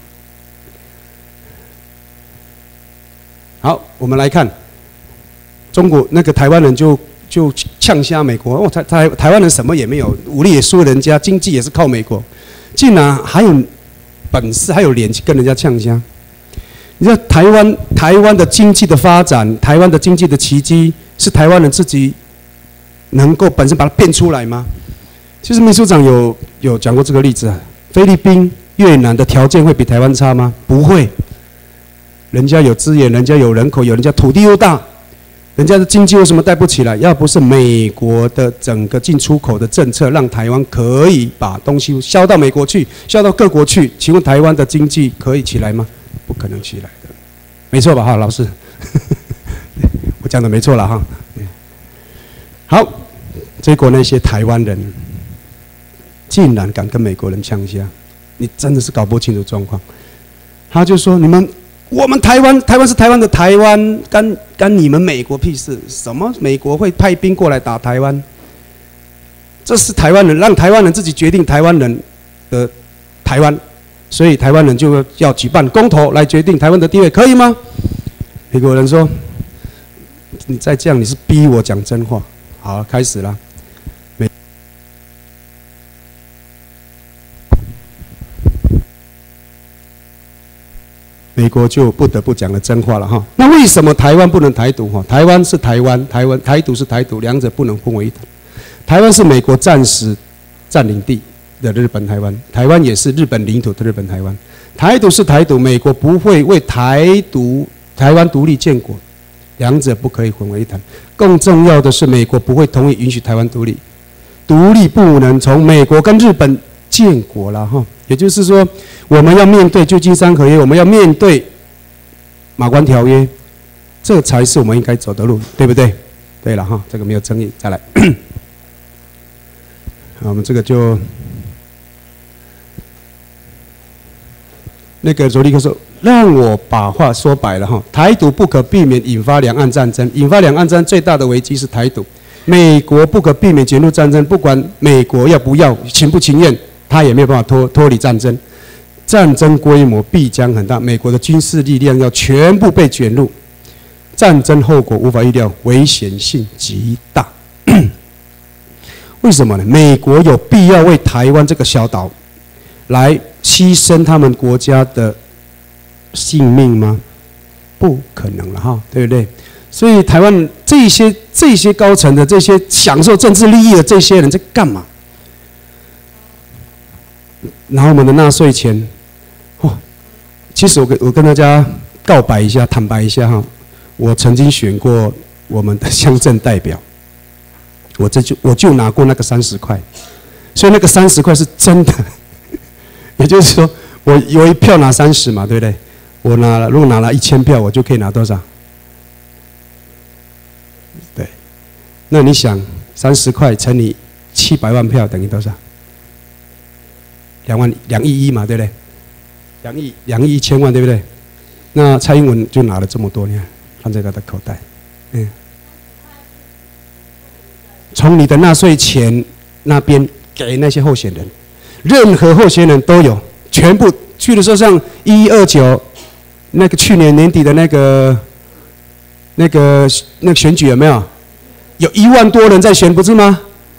好，我们来看中国那个台湾人就就呛瞎美国，哦，台台台湾人什么也没有，武力也输人家，经济也是靠美国，竟然还有本事还有脸去跟人家呛瞎。你知道台湾台湾的经济的发展，台湾的经济的奇迹，是台湾人自己能够本身把它变出来吗？其实秘书长有有讲过这个例子啊，菲律宾、越南的条件会比台湾差吗？不会。人家有资源，人家有人口，有人家土地又大，人家的经济为什么带不起来？要不是美国的整个进出口的政策，让台湾可以把东西销到美国去，销到各国去，请问台湾的经济可以起来吗？不可能起来的，没错吧？哈，老师，我讲的没错了哈。好，结果那些台湾人竟然敢跟美国人呛下，你真的是搞不清楚状况。他就说：“你们。”我们台湾，台湾是台湾的台湾，干干你们美国屁事？什么美国会派兵过来打台湾？这是台湾人，让台湾人自己决定台湾人的台湾，所以台湾人就要举办公投来决定台湾的地位，可以吗？美国人说：“你再这样，你是逼我讲真话。”好，开始了。美国就不得不讲了真话了哈。那为什么台湾不能台独哈？台湾是台湾，台湾台独是台独，两者不能混为一谈。台湾是美国暂时占领地的日本台湾，台湾也是日本领土的日本台湾。台独是台独，美国不会为台独台湾独立建国，两者不可以混为一谈。更重要的是，美国不会同意允许台湾独立，独立不能从美国跟日本建国了哈。也就是说，我们要面对旧金山合约，我们要面对马关条约，这才是我们应该走的路，对不对？对了哈，这个没有争议。再来，好，我们这个就那个卓立克说，让我把话说白了哈，台独不可避免引发两岸战争，引发两岸战争最大的危机是台独。美国不可避免卷入战争，不管美国要不要，情不情愿。他也没有办法脱脱离战争，战争规模必将很大，美国的军事力量要全部被卷入，战争后果无法预料，危险性极大。为什么呢？美国有必要为台湾这个小岛来牺牲他们国家的性命吗？不可能了哈，对不对？所以台湾这些这些高层的这些享受政治利益的这些人在干嘛？拿我们的纳税钱，哦，其实我跟我跟大家告白一下，坦白一下哈，我曾经选过我们的乡镇代表，我这就我就拿过那个三十块，所以那个三十块是真的，也就是说我有一票拿三十嘛，对不对？我拿了，如果拿了一千票，我就可以拿多少？对，那你想三十块乘以七百万票等于多少？两万两亿一嘛，对不对？两亿两亿一千万，对不对？那蔡英文就拿了这么多，你看放在他的口袋，嗯，从你的纳税钱那边给那些候选人，任何候选人都有，全部去的时候，像一一二九那个去年年底的那个那个那个选举有没有？有一万多人在选，不是吗？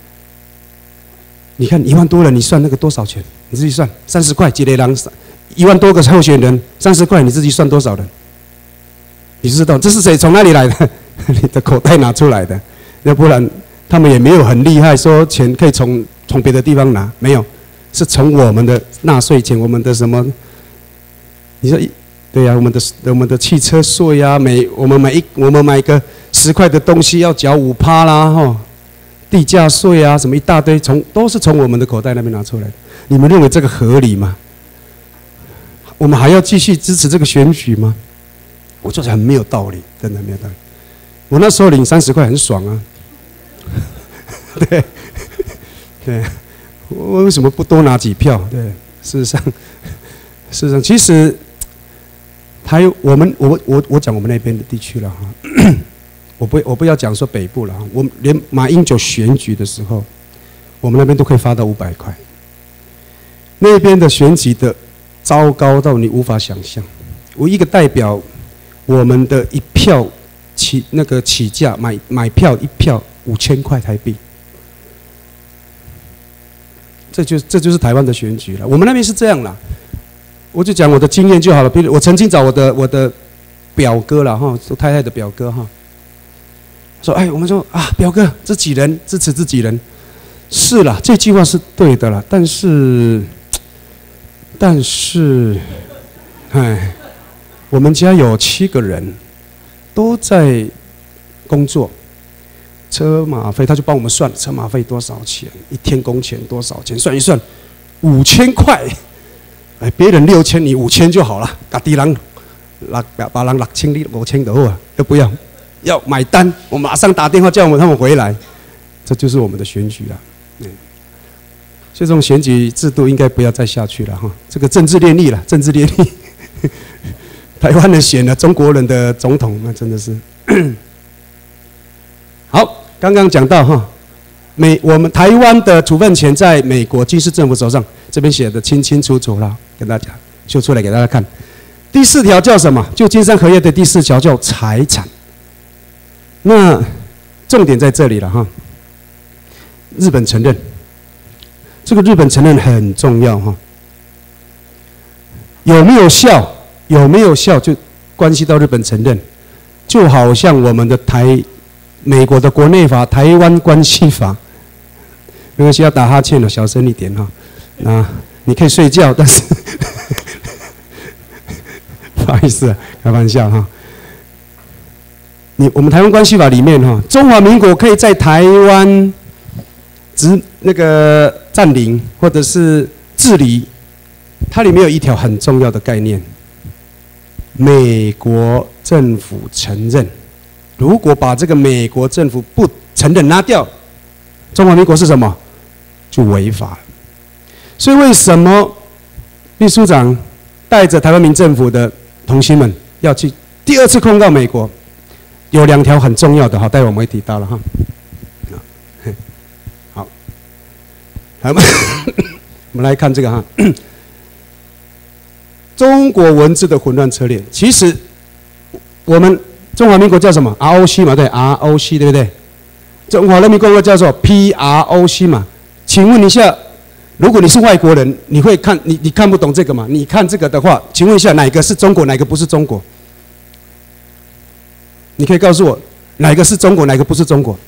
你看一万多人，你算那个多少钱？你自己算，三十块，几个人，一万多个候选人，三十块，你自己算多少人？你知道这是谁从哪里来的？你的口袋拿出来的，要不然他们也没有很厉害，说钱可以从从别的地方拿，没有，是从我们的纳税钱，我们的什么？你说，对呀、啊，我们的我们的汽车税呀、啊，每我们买一我们买个十块的东西要缴五趴啦，哈。地价税啊，什么一大堆，从都是从我们的口袋那边拿出来的。你们认为这个合理吗？我们还要继续支持这个选举吗？ 我觉得很没有道理，真的没有道理。我那时候领三十块很爽啊，对，对，我为什么不多拿几票？对，事实上，事实上，其实台我们我我我讲我们那边的地区了哈，我不我不要讲说北部了哈，我们连马英九选举的时候，我们那边都可以发到五百块，那边的选举的糟糕到你无法想象。我一个代表，我们的一票起那个起价买买票一票五千块台币，这就这就是台湾的选举了。我们那边是这样啦，我就讲我的经验就好了。比如我曾经找我的我的表哥了哈，我太太的表哥哈，说哎，我们说啊，表哥自己人支持自己人，是啦，这句话是对的啦，但是但是，哎。我们家有七个人，都在工作，车马费他就帮我们算车马费多少钱，一天工钱多少钱，算一算，五千块，哎，别人六千，你五千就好了，家己人六把人六千，你五千就好啊，都不要，要买单，我马上打电话叫我们他们回来，这就是我们的选举了，嗯，所以这种选举制度应该不要再下去了哈，这个政治猎利了，政治猎利。台湾人选了中国人的总统，那真的是好。刚刚讲到哈，美我们台湾的处分权在美国军事政府手上，这边写的清清楚楚了，跟大家秀出来给大家看。第四条叫什么？就金山合约的第四条叫财产。那重点在这里了哈。日本承认，这个日本承认很重要哈。有没有效？有没有效就关系到日本承认，就好像我们的台美国的国内法《台湾关系法》，没关系，要打哈欠了，小声一点哈。那你可以睡觉，但是不好意思，开玩笑哈。你我们《台湾关系法》里面哈，中华民国可以在台湾殖那个占领或者是治理，它里面有一条很重要的概念。美国政府承认，如果把这个美国政府不承认拿掉，中华民国是什么？就违法了。所以为什么秘书长带着台湾民政府的同心们要去第二次控告美国？有两条很重要的，好，待会我们会提到了哈。好，好，我们来看这个哈。中国文字的混乱策略，其实我们中华民国叫什么 ？R O C 嘛，对 ，R O C 对不对？中华人民共和国叫做 P R O C 嘛。请问一下，如果你是外国人，你会看你你看不懂这个吗？你看这个的话，请问一下，哪个是中国，哪个不是中国？你可以告诉我，哪个是中国，哪个不是中国？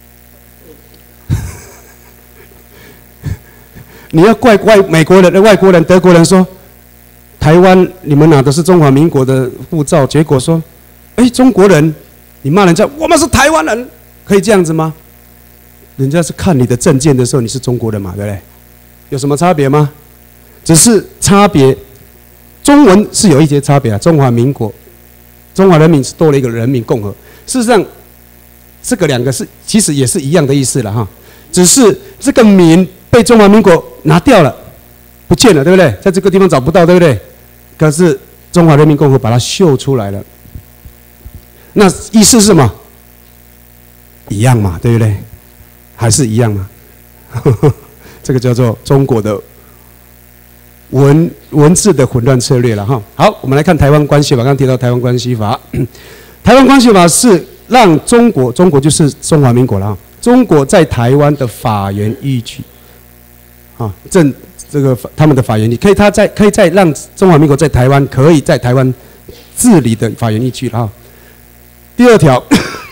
你要怪外美国人、外国人、德国人说。台湾，你们拿的是中华民国的护照，结果说，哎，中国人，你骂人家，我们是台湾人，可以这样子吗？人家是看你的证件的时候，你是中国人嘛，对不对？有什么差别吗？只是差别，中文是有一些差别啊。中华民国，中华人民是多了一个人民共和。事实上，这个两个是其实也是一样的意思了哈，只是这个民被中华民国拿掉了，不见了，对不对？在这个地方找不到，对不对？可是中华人民共和国把它秀出来了，那意思是什么？一样嘛，对不对？还是一样嘛？这个叫做中国的文文字的混乱策略了哈。好，我们来看台湾关系法。刚刚提到台湾关系法，台湾关系法是让中国，中国就是中华民国了哈。中国在台湾的法源依据，啊，政。这个他们的法源依据可以，他在可以在让中华民国在台湾可以在台湾治理的法源依据了哈。第二条，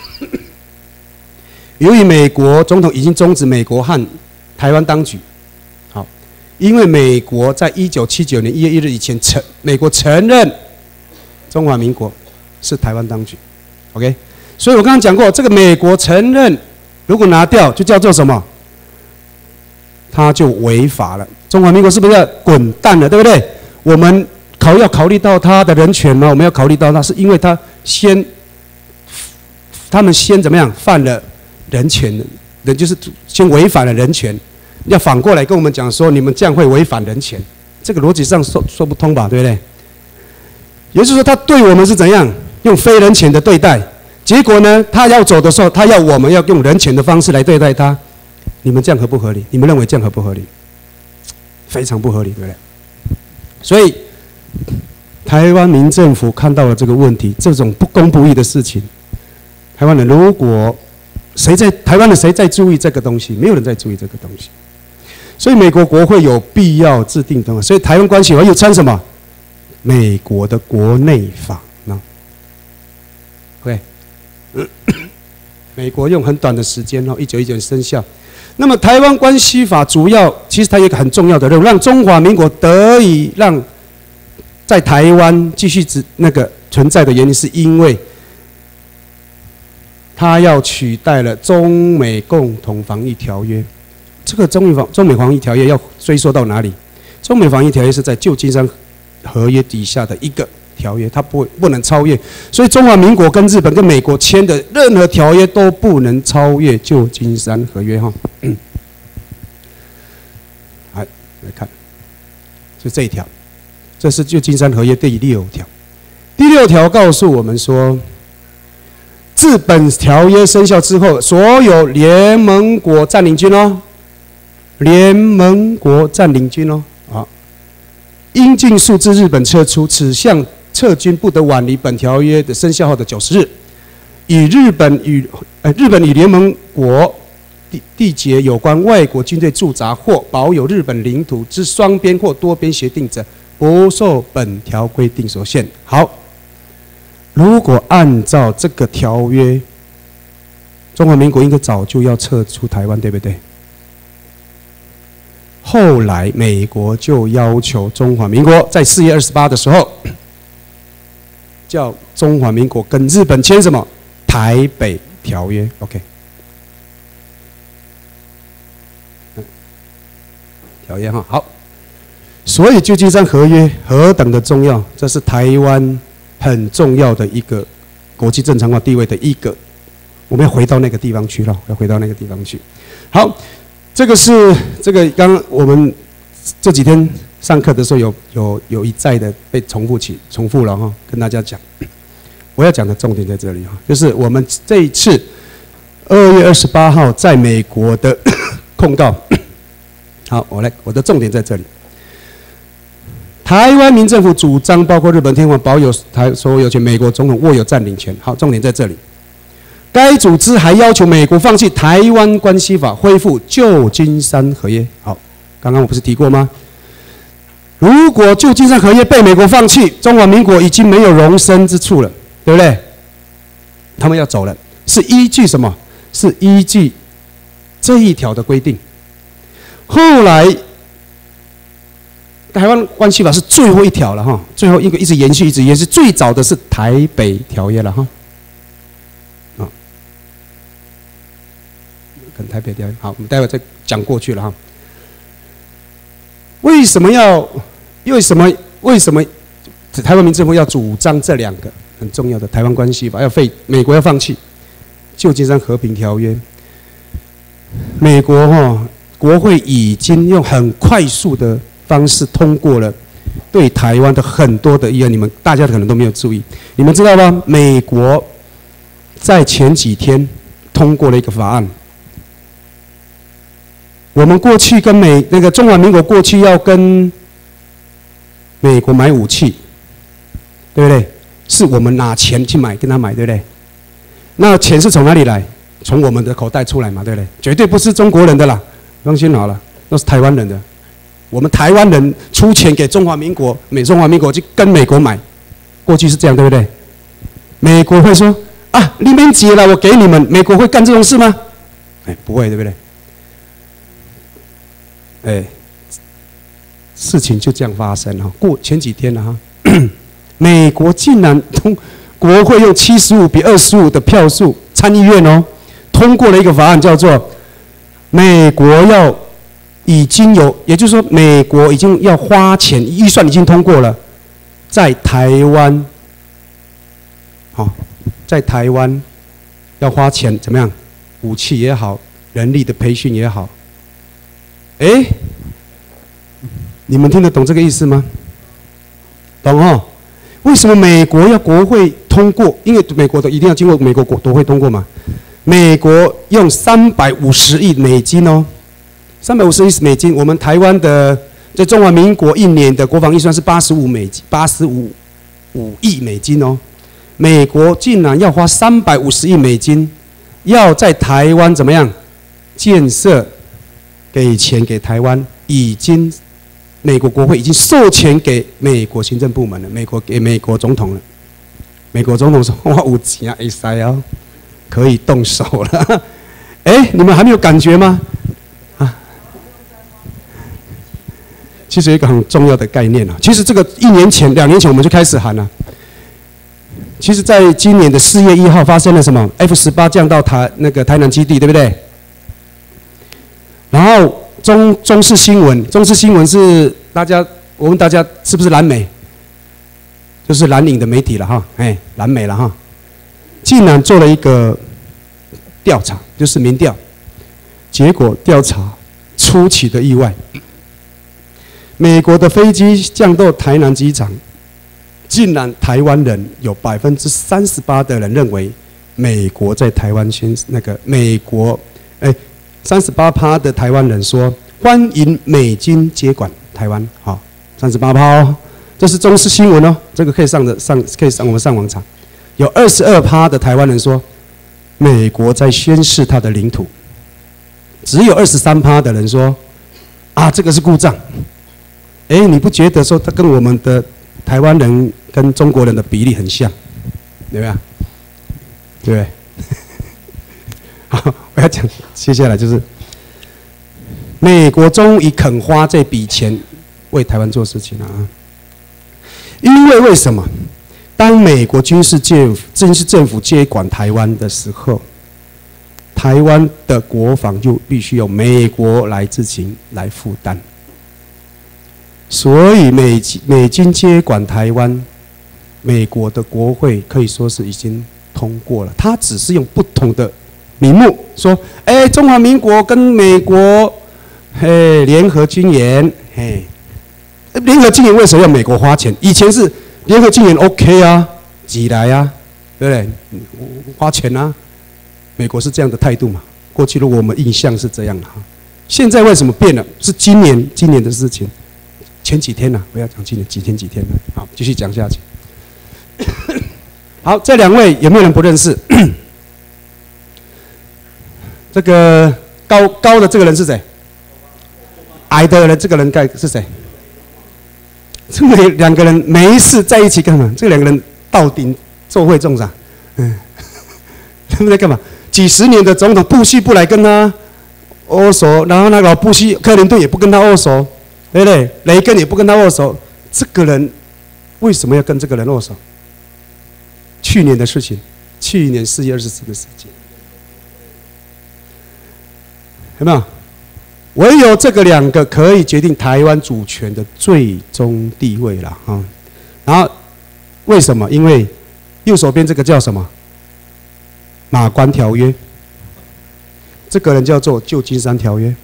由于美国总统已经终止美国和台湾当局，好，因为美国在一九七九年一月一日以前承美国承认中华民国是台湾当局 ，OK， 所以我刚刚讲过，这个美国承认如果拿掉，就叫做什么？它就违法了。中华民国是不是滚蛋了，对不对？我们考要考虑到他的人权吗？我们要考虑到他，是因为他先，他们先怎么样犯了人权，人就是先违反了人权，要反过来跟我们讲说，你们这样会违反人权，这个逻辑上说说不通吧，对不对？也就是说，他对我们是怎样用非人权的对待，结果呢，他要走的时候，他要我们要用人权的方式来对待他，你们这样合不合理？你们认为这样合不合理？非常不合理，对不对？所以，台湾民政府看到了这个问题，这种不公不义的事情，台湾人如果谁在台湾的谁在注意这个东西？没有人在注意这个东西，所以美国国会有必要制定的，所以台湾关系法又称什么？美国的国内法，那 ，OK， 美国用很短的时间哦，一九一九年生效。那么台湾关系法主要，其实它有一个很重要的任务，让中华民国得以让在台湾继续只那个存在的原因，是因为它要取代了中美共同防疫条约。这个中美防中美防疫条约要追溯到哪里？中美防疫条约是在旧金山合约底下的一个条约，它不会不能超越，所以中华民国跟日本跟美国签的任何条约都不能超越旧金山合约哈。嗯，来来看，就这一条，这是旧金山合约第六条。第六条告诉我们说，自本条约生效之后，所有联盟国占领军哦，联盟国占领军哦，啊，应尽速自日本撤出，此项撤军不得晚离本条约的生效后的九十日，以日本与呃日本与联盟国缔缔结有关外国军队驻扎或保有日本领土之双边或多边协定者，不受本条规定所限。好，如果按照这个条约，中华民国应该早就要撤出台湾，对不对？后来美国就要求中华民国在四月二十八的时候，叫中华民国跟日本签什么台北条约 ？OK， 条约哈好，所以旧金山合约何等的重要，这是台湾很重要的一个国际正常化地位的一个，我们要回到那个地方去了，要回到那个地方去。好。这个是这个刚刚我们这几天上课的时候有有有一再的被重复起重复了哈，跟大家讲，我要讲的重点在这里哈，就是我们这一次二月二十八号在美国的控告，好，我来我的重点在这里，台湾民政府主张包括日本天皇保有台所有权，美国总统握有占领权，好，重点在这里。该组织还要求美国放弃《台湾关系法》，恢复旧金山合约。好，刚刚我不是提过吗？如果旧金山合约被美国放弃，中华民国已经没有容身之处了，对不对？他们要走了，是依据什么？是依据这一条的规定。后来，《台湾关系法》是最后一条了哈，最后一个一直延续，一直延续。最早的是台北条约了哈。跟台北条约好，我们待会再讲过去了哈。为什么要？为什么？为什么台湾民政府要主张这两个很重要的《台湾关系法》要废？美国要放弃《旧金山和平条约》。美国哈、哦、国会已经用很快速的方式通过了对台湾的很多的议案，你们大家可能都没有注意。你们知道吗？美国在前几天通过了一个法案。我们过去跟美那个中华民国过去要跟美国买武器，对不对？是我们拿钱去买，跟他买，对不对？那钱是从哪里来？从我们的口袋出来嘛，对不对？绝对不是中国人的啦，放心好了，那是台湾人的。我们台湾人出钱给中华民国，美中华民国去跟美国买，过去是这样，对不对？美国会说啊，你们结了，我给你们。美国会干这种事吗？哎，不会，对不对？哎，事情就这样发生哈。过前几天了哈，美国竟然通国会用七十五比二十五的票数，参议院哦通过了一个法案，叫做美国要已经有，也就是说美国已经要花钱，预算已经通过了，在台湾好、哦，在台湾要花钱怎么样？武器也好，人力的培训也好，哎，你们听得懂这个意思吗？懂哦？为什么美国要国会通过？因为美国的一定要经过美国国国会通过嘛。美国用三百五十亿美金哦，三百五十亿美金，我们台湾的在中华民国一年的国防预算是八十五美八十五五亿美金哦，美国竟然要花三百五十亿美金，要在台湾怎么样建设，给钱给台湾，已经美国国会已经授权给美国行政部门了，美国给美国总统了，美国总统说我有钱会使哦。可以动手了，哎，你们还没有感觉吗？啊，其实有一个很重要的概念啊，其实这个一年前、两年前我们就开始喊了。其实，在今年的四月一号发生了什么 ？F 十八降到台那个台南基地，对不对？然后中中视新闻，中视新闻是大家，我问大家是不是蓝媒？就是蓝领的媒体了哈，哎，蓝媒了哈。竟然做了一个调查，就是民调，结果调查出奇的意外，美国的飞机降到台南机场，竟然台湾人有百分之三十八的人认为美国在台湾先那个美国，哎，三十八趴的台湾人说欢迎美军接管台湾，好，三十八趴哦，这是中视新闻哦，这个可以上的上可以上我们上网查。有二十二趴的台湾人说，美国在宣示他的领土；只有二十三趴的人说，啊，这个是故障。哎，你不觉得说他跟我们的台湾人跟中国人的比例很像，对不对？对不对？好，我要讲接下来就是，美国终于肯花这笔钱为台湾做事情了啊！因为为什么？当美国军事政府、军事政府接管台湾的时候，台湾的国防就必须由美国来自行来负担。所以美美军接管台湾，美国的国会可以说是已经通过了。它只是用不同的名目说：“哎，中华民国跟美国，嘿，联合军演，嘿，联合军演为什么要美国花钱？以前是。”联合军演 OK 啊，挤来啊，对不对？花钱啊，美国是这样的态度嘛？过去如果我们印象是这样的哈，现在为什么变了？是今年今年的事情，前几天呢、啊？不要讲今年几天几天了。好，继续讲下去。好，这两位有没有人不认识？这个高高的这个人是谁？矮的人这个人该是谁？这个两个人没事在一起干嘛？这两个人到顶做会众长，嗯，他们在干嘛？几十年的总统布希不来跟他握手，然后那个布希克林顿也不跟他握手，对不对？雷根也不跟他握手，这个人为什么要跟这个人握手？去年的事情，去年四月二十四的事情，有没有？唯有这个两个可以决定台湾主权的最终地位了啊！然后为什么？因为右手边这个叫什么？马关条约。这个人叫做旧金山条约。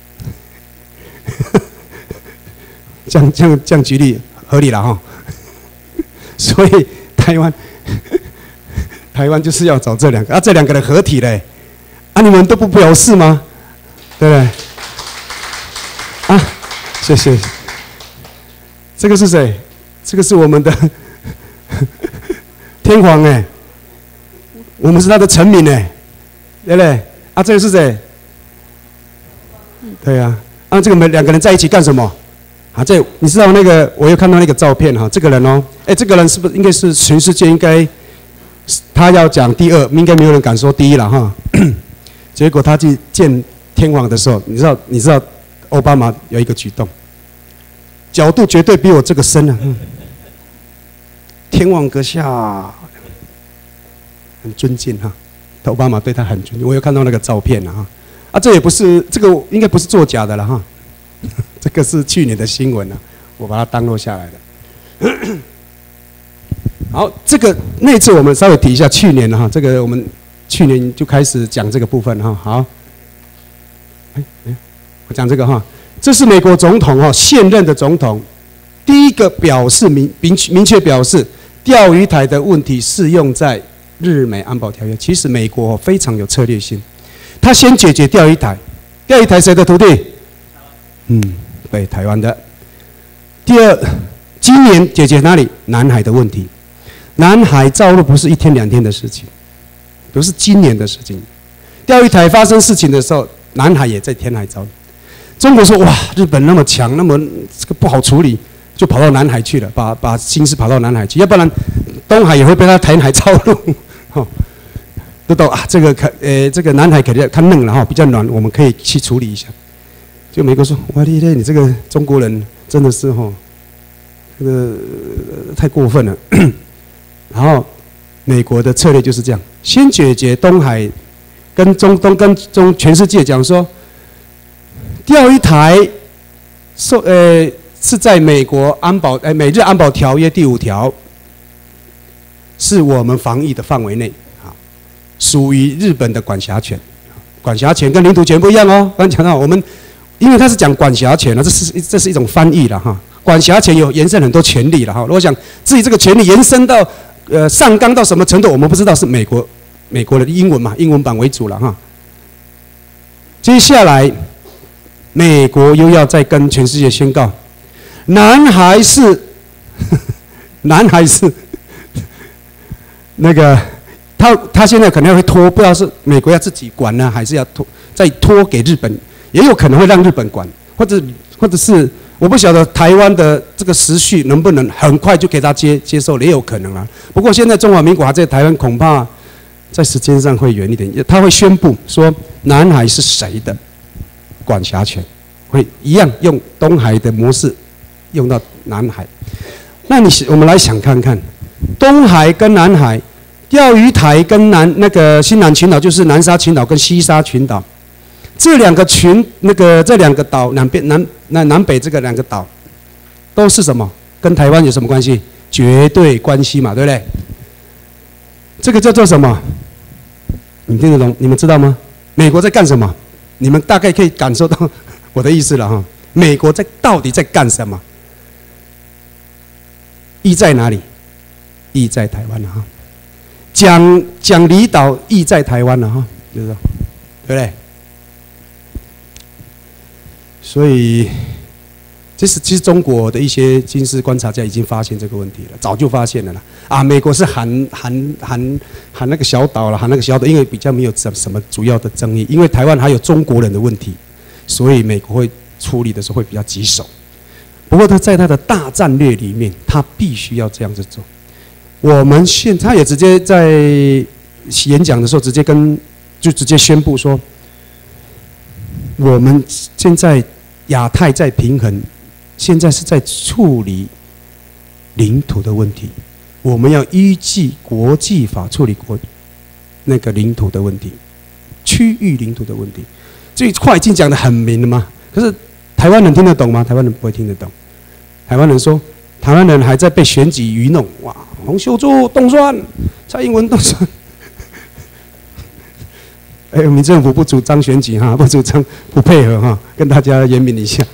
这样这样这样举例合理了哈。所以台湾台湾就是要找这两个啊，这两个人合体嘞，啊，你们都不表示吗？对不对？啊，谢谢。这个是谁？这个是我们的天皇哎，我们是他的臣民哎，对不对？啊，这个是谁？对呀、啊，啊，这个们两个人在一起干什么？啊，这你知道那个？我又看到那个照片哈，这个人哦，哎，这个人是不是应该是全世界应该他要讲第二，应该没有人敢说第一了哈。结果他去见天皇的时候，你知道，你知道。奥巴马有一个举动，角度绝对比我这个深啊！嗯、天王阁下很尊敬哈，奥巴马对他很尊敬。我有看到那个照片啊，啊，这也不是这个应该不是作假的了哈，这个是去年的新闻啊，我把它登录下来的。 好，这个那次我们稍微提一下，去年哈，这个我们去年就开始讲这个部分哈。好，哎哎，我讲这个哈，这是美国总统哈，现任的总统第一个表示明明明确表示，钓鱼台的问题适用在日美安保条约。其实美国非常有策略性，他先解决钓鱼台，钓鱼台谁的土地？嗯，对，台湾的。第二，今年解决哪里？南海的问题。南海造陆不是一天两天的事情，不是今年的事情。钓鱼台发生事情的时候，南海也在填海造陆。中国说哇，日本那么强，那么这个不好处理，就跑到南海去了，把把心思跑到南海去，要不然东海也会被他填海造陆。哦，都懂啊，这个可呃，这个南海肯定它嫩了哈，比较软，我们可以去处理一下。就美国说，哇哩嘞，你这个中国人真的是哈，这个、呃、太过分了。然后，美国的策略就是这样：先解决东海，跟中东跟中全世界讲说，钓鱼台受呃是在美国安保呃美日安保条约第五条，是我们防疫的范围内啊，属于日本的管辖权。管辖权跟领土权不一样哦。刚讲到我们，因为他是讲管辖权啊，这是这是一种翻译了哈。管辖权有延伸很多权利了哈。如果想至于这个权利延伸到呃，上纲到什么程度我们不知道，是美国美国的英文嘛，英文版为主了哈。接下来，美国又要再跟全世界宣告，南海是呵呵南海是那个他他现在可能会拖，不知道是美国要自己管呢，还是要拖再拖给日本，也有可能会让日本管，或者或者是。我不晓得台湾的这个时序能不能很快就给他接接受了，也有可能啊。不过现在中华民国还在台湾，恐怕在时间上会远一点。他会宣布说南海是谁的管辖权，会一样用东海的模式用到南海。那你我们来想看看，东海跟南海，钓鱼台跟南那个新南群岛，就是南沙群岛跟西沙群岛。这两个群，那个这两个岛南边南南南北这个两个岛，都是什么？跟台湾有什么关系？绝对关系嘛，对不对？这个叫做什么？你听得懂？你们知道吗？美国在干什么？你们大概可以感受到我的意思了哈。美国在到底在干什么？意在哪里？意在台湾了哈。讲讲离岛，意在台湾了哈，就是说，对不对？所以，这是其实中国的一些军事观察家已经发现这个问题了，早就发现了啦。啊，美国是喊喊喊喊那个小岛了，喊那个小岛，因为比较没有什什么主要的争议，因为台湾还有中国人的问题，所以美国会处理的时候会比较棘手。不过他在他的大战略里面，他必须要这样子做。我们现他也直接在演讲的时候，直接跟就直接宣布说，我们现在。亚太在平衡，现在是在处理领土的问题。我们要依据国际法处理国那个领土的问题，区域领土的问题。这一块已经讲得很明了嘛。可是台湾人听得懂吗？台湾人不会听得懂。台湾人说，台湾人还在被选举愚弄。哇，洪秀柱动算，蔡英文动算。哎，我们政府不主张选举哈，不主张不配合哈，跟大家言明一下。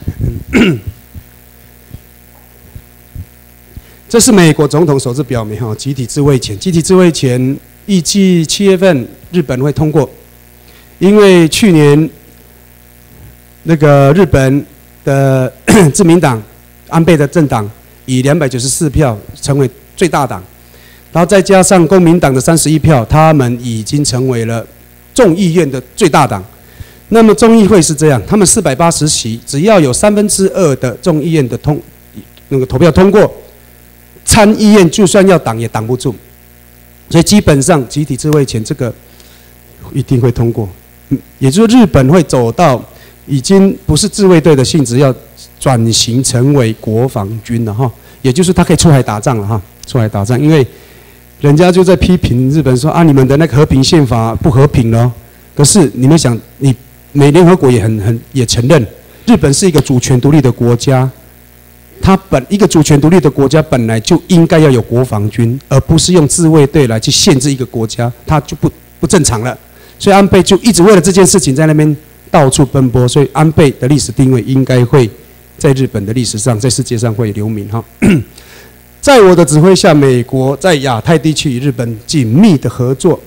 这是美国总统首次表明哈，集体自卫权，集体自卫权预计七月份日本会通过，因为去年那个日本的自民党安倍的政党以两百九十四票成为最大党，然后再加上公民党的三十一票，他们已经成为了众议院的最大党。那么众议会是这样，他们四百八十席，只要有三分之二的众议院的通那个投票通过，参议院就算要挡也挡不住。所以基本上集体自卫权这个一定会通过，也就是日本会走到已经不是自卫队的性质，要转型成为国防军了哈，也就是他可以出海打仗了哈，出海打仗，因为人家就在批评日本说啊，你们的那个和平宪法不和平了。可是你们想，你美联合国也很很也承认，日本是一个主权独立的国家， 它本一个主权独立的国家本来就应该要有国防军，而不是用自卫队来去限制一个国家，它就不不正常了。所以安倍就一直为了这件事情在那边到处奔波，所以安倍的历史定位应该会在日本的历史上，在世界上会留名哈。在我的指挥下，美国在亚太地区与日本紧密的合作，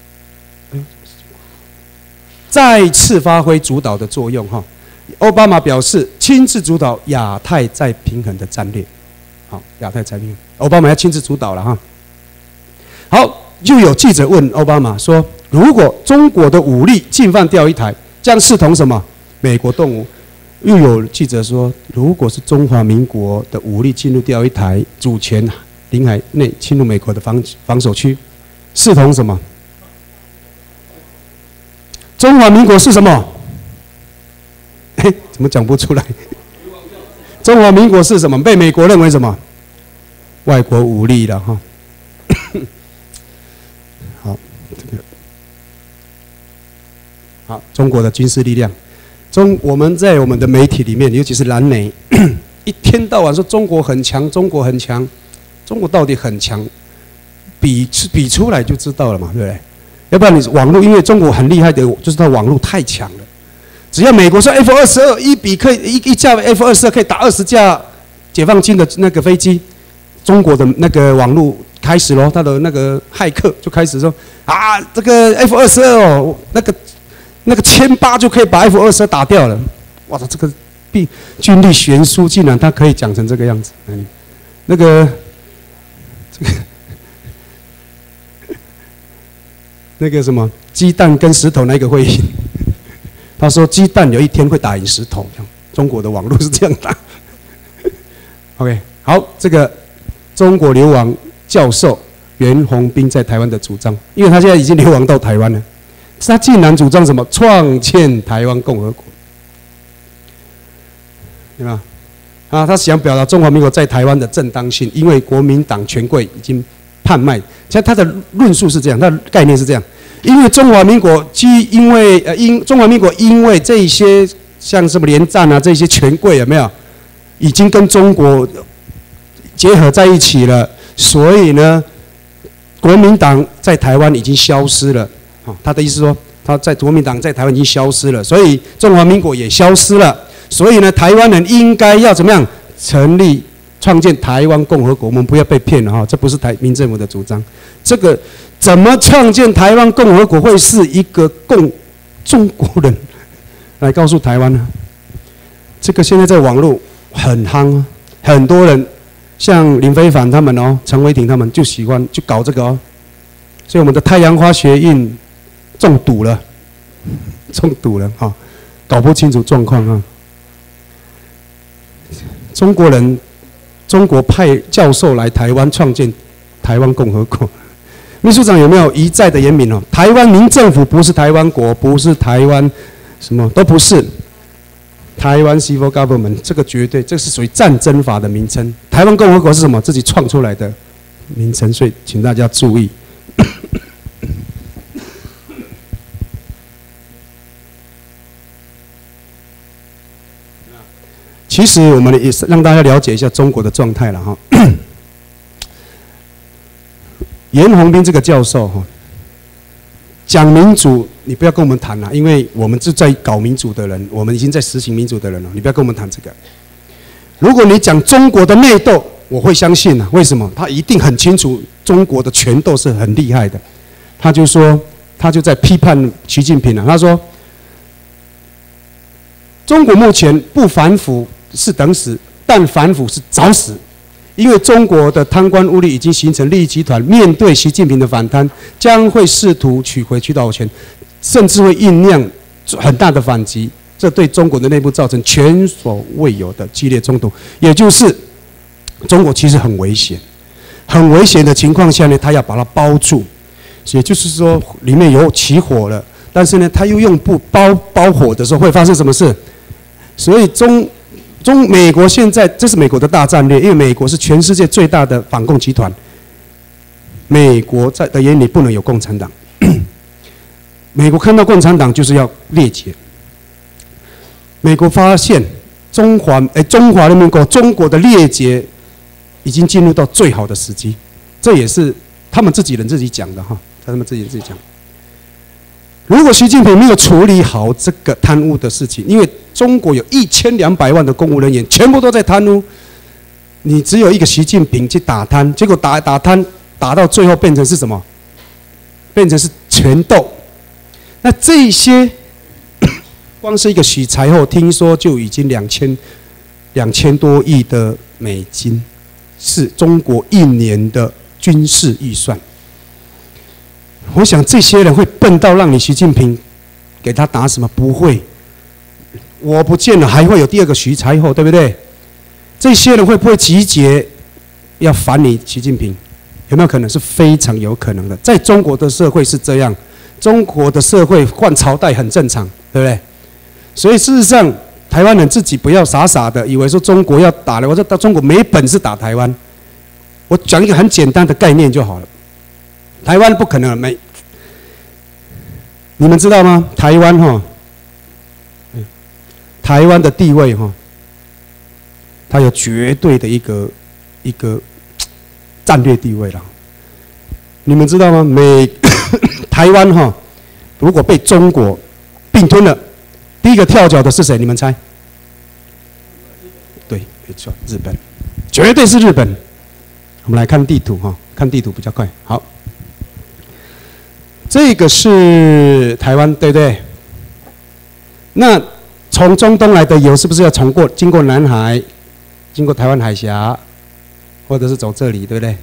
再次发挥主导的作用哈。奥巴马表示亲自主导亚太再平衡的战略，好，亚太再平衡，奥巴马要亲自主导了哈。好，又有记者问奥巴马说，如果中国的武力进犯钓鱼台，将视同什么？美国动武。又有记者说，如果是中华民国的武力进入钓鱼台主权领海内，侵入美国的防防守区，视同什么？中华民国是什么？哎，怎么讲不出来？中华民国是什么？被美国认为什么？外国武力了哈。好，这个好，中国的军事力量。中我们在我们的媒体里面，尤其是蓝媒，一天到晚说中国很强，中国很强，中国到底很强？比比出来就知道了嘛，对不对？要不然你网络，因为中国很厉害的，就是它网络太强了。只要美国说 F 二十二一比可以一一架 F 二十二可以打二十架解放军的那个飞机，中国的那个网络开始咯，他的那个骇客就开始说啊，这个 F 二十二哦，那个。那个千八就可以把 F 二十二打掉了，哇！这个兵军力悬殊，竟然他可以讲成这个样子。嗯，那个这个那个什么鸡蛋跟石头那个会赢，他说鸡蛋有一天会打赢石头，中国的网络是这样打。OK， 好，这个中国流亡教授袁宏斌在台湾的主张，因为他现在已经流亡到台湾了。他竟然主张什么创建台湾共和国，对吧？啊，他想表达中华民国在台湾的正当性，因为国民党权贵已经叛卖。像他的论述是这样，他的概念是这样：因为中华民国基，因为呃，因中华民国因为这些像什么连战啊，这些权贵有没有，已经跟中国结合在一起了，所以呢，国民党在台湾已经消失了。他的意思说，他在国民党在台湾已经消失了，所以中华民国也消失了。所以呢，台湾人应该要怎么样成立、创建台湾共和国？我们不要被骗了哈，这不是台民政府的主张。这个怎么创建台湾共和国会是一个共中国人来告诉台湾呢？这个现在在网络很夯啊，很多人像林飞帆他们哦，陈伟霆他们就喜欢去搞这个哦。所以我们的太阳花学运中毒了，中毒了哈，搞不清楚状况啊。中国人，中国派教授来台湾创建台湾共和国。秘书长有没有一再的言明哦？台湾民政府不是台湾国，不是台湾什么都不是。台湾 civil government 这个绝对，这是属于战争法的名称。台湾共和国是什么？自己创出来的名称，所以请大家注意。其实我们也是让大家了解一下中国的状态了哈。袁宏斌这个教授哈，讲民主，你不要跟我们谈了，因为我们是在搞民主的人，我们已经在实行民主的人了，你不要跟我们谈这个。如果你讲中国的内斗，我会相信啊，为什么？他一定很清楚中国的权斗是很厉害的。他就说，他就在批判习近平了。他说，中国目前不反腐是等死，但反腐是早死。因为中国的贪官污吏已经形成利益集团，面对习近平的反贪，将会试图取回主导权，甚至会酝酿很大的反击。这对中国的内部造成前所未有的激烈冲突。也就是中国其实很危险，很危险的情况下呢，他要把它包住。也就是说，里面有起火了，但是呢，他又用布包包火的时候会发生什么事？所以中。中美国现在这是美国的大战略，因为美国是全世界最大的反共集团。美国在的眼里不能有共产党，美国看到共产党就是要裂解。美国发现中华哎中华人民共中国的裂解已经进入到最好的时机，这也是他们自己人自己讲的哈，他们自己人自己讲。如果习近平没有处理好这个贪污的事情，因为中国有一千两百万的公务人员全部都在贪污，你只有一个习近平去打贪，结果打打贪打到最后变成是什么？变成是权斗。那这些。光是一个许才厚，听说就已经两千两千多亿的美金，是中国一年的军事预算。我想这些人会笨到让你习近平给他打什么？不会，我不见了，还会有第二个许才厚，对不对？这些人会不会集结要反你习近平？有没有可能？是非常有可能的。在中国的社会是这样，中国的社会换朝代很正常，对不对？所以事实上，台湾人自己不要傻傻的以为说中国要打了，我说到中国没本事打台湾。我讲一个很简单的概念就好了，台湾不可能没。你们知道吗？台湾哈，台湾的地位哈，它有绝对的一个一个战略地位了。你们知道吗？美台湾哈，如果被中国并吞了。第一个跳脚的是谁？你们猜？对，没错，日本，绝对是日本。我们来看地图哈，看地图比较快。好，这个是台湾，对不对？那从中东来的油是不是要从过经过南海，经过台湾海峡，或者是走这里，对不对？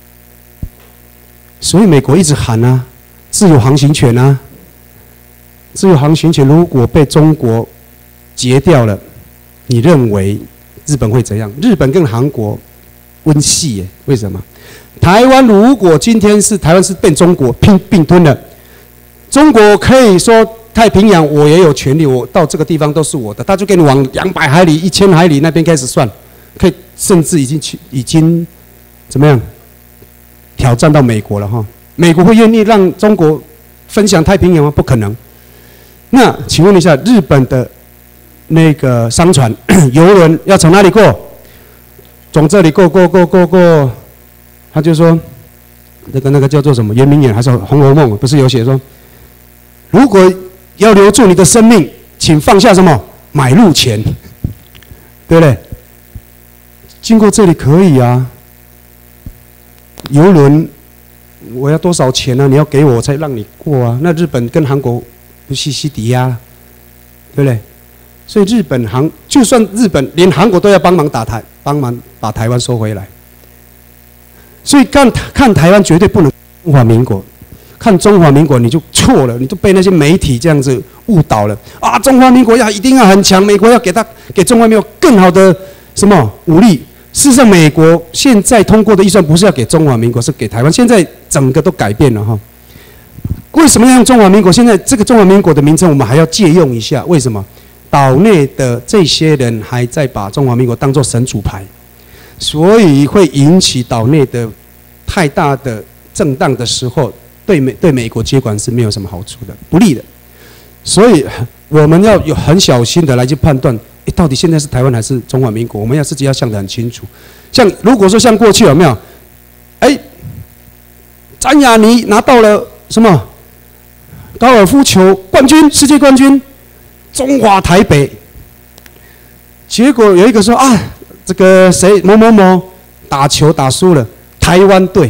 所以美国一直喊啊，自由航行权啊。自由航行权如果被中国截掉了，你认为日本会怎样？日本跟韩国温系耶？为什么？台湾如果今天是台湾是被中国并并吞了，中国可以说太平洋我也有权利，我到这个地方都是我的，他就给你往两百海里、一千海里那边开始算，可以甚至已经去已经怎么样挑战到美国了哈？美国会愿意让中国分享太平洋吗？不可能。那请问一下，日本的那个商船、游轮要从哪里过？从这里过过过过过，他就说，那个那个叫做什么？圆明园还是《红楼梦》？不是有写说，如果要留住你的生命，请放下什么？买路钱，对不对？经过这里可以啊。游轮我要多少钱呢、啊？你要给我，我才让你过啊。那日本跟韩国。不西西抵押，对不对？所以日本韩，就算日本连韩国都要帮忙打台，帮忙把台湾收回来。所以看看台湾绝对不能中华民国，看中华民国你就错了，你就被那些媒体这样子误导了啊！中华民国要一定要很强，美国要给他给中华民国更好的什么武力？事实上，美国现在通过的预算不是要给中华民国，是给台湾。现在整个都改变了哈。为什么要用中华民国？现在这个中华民国的名称，我们还要借用一下。为什么？岛内的这些人还在把中华民国当作神主牌，所以会引起岛内的太大的震荡的时候，对美对美国接管是没有什么好处的，不利的。所以我们要有很小心的来去判断，诶，到底现在是台湾还是中华民国？我们要自己要想得很清楚。像如果说像过去有没有？哎，詹雅妮拿到了什么？高尔夫球冠军，世界冠军，中华台北。结果有一个说啊，这个谁某某某打球打输了，台湾队。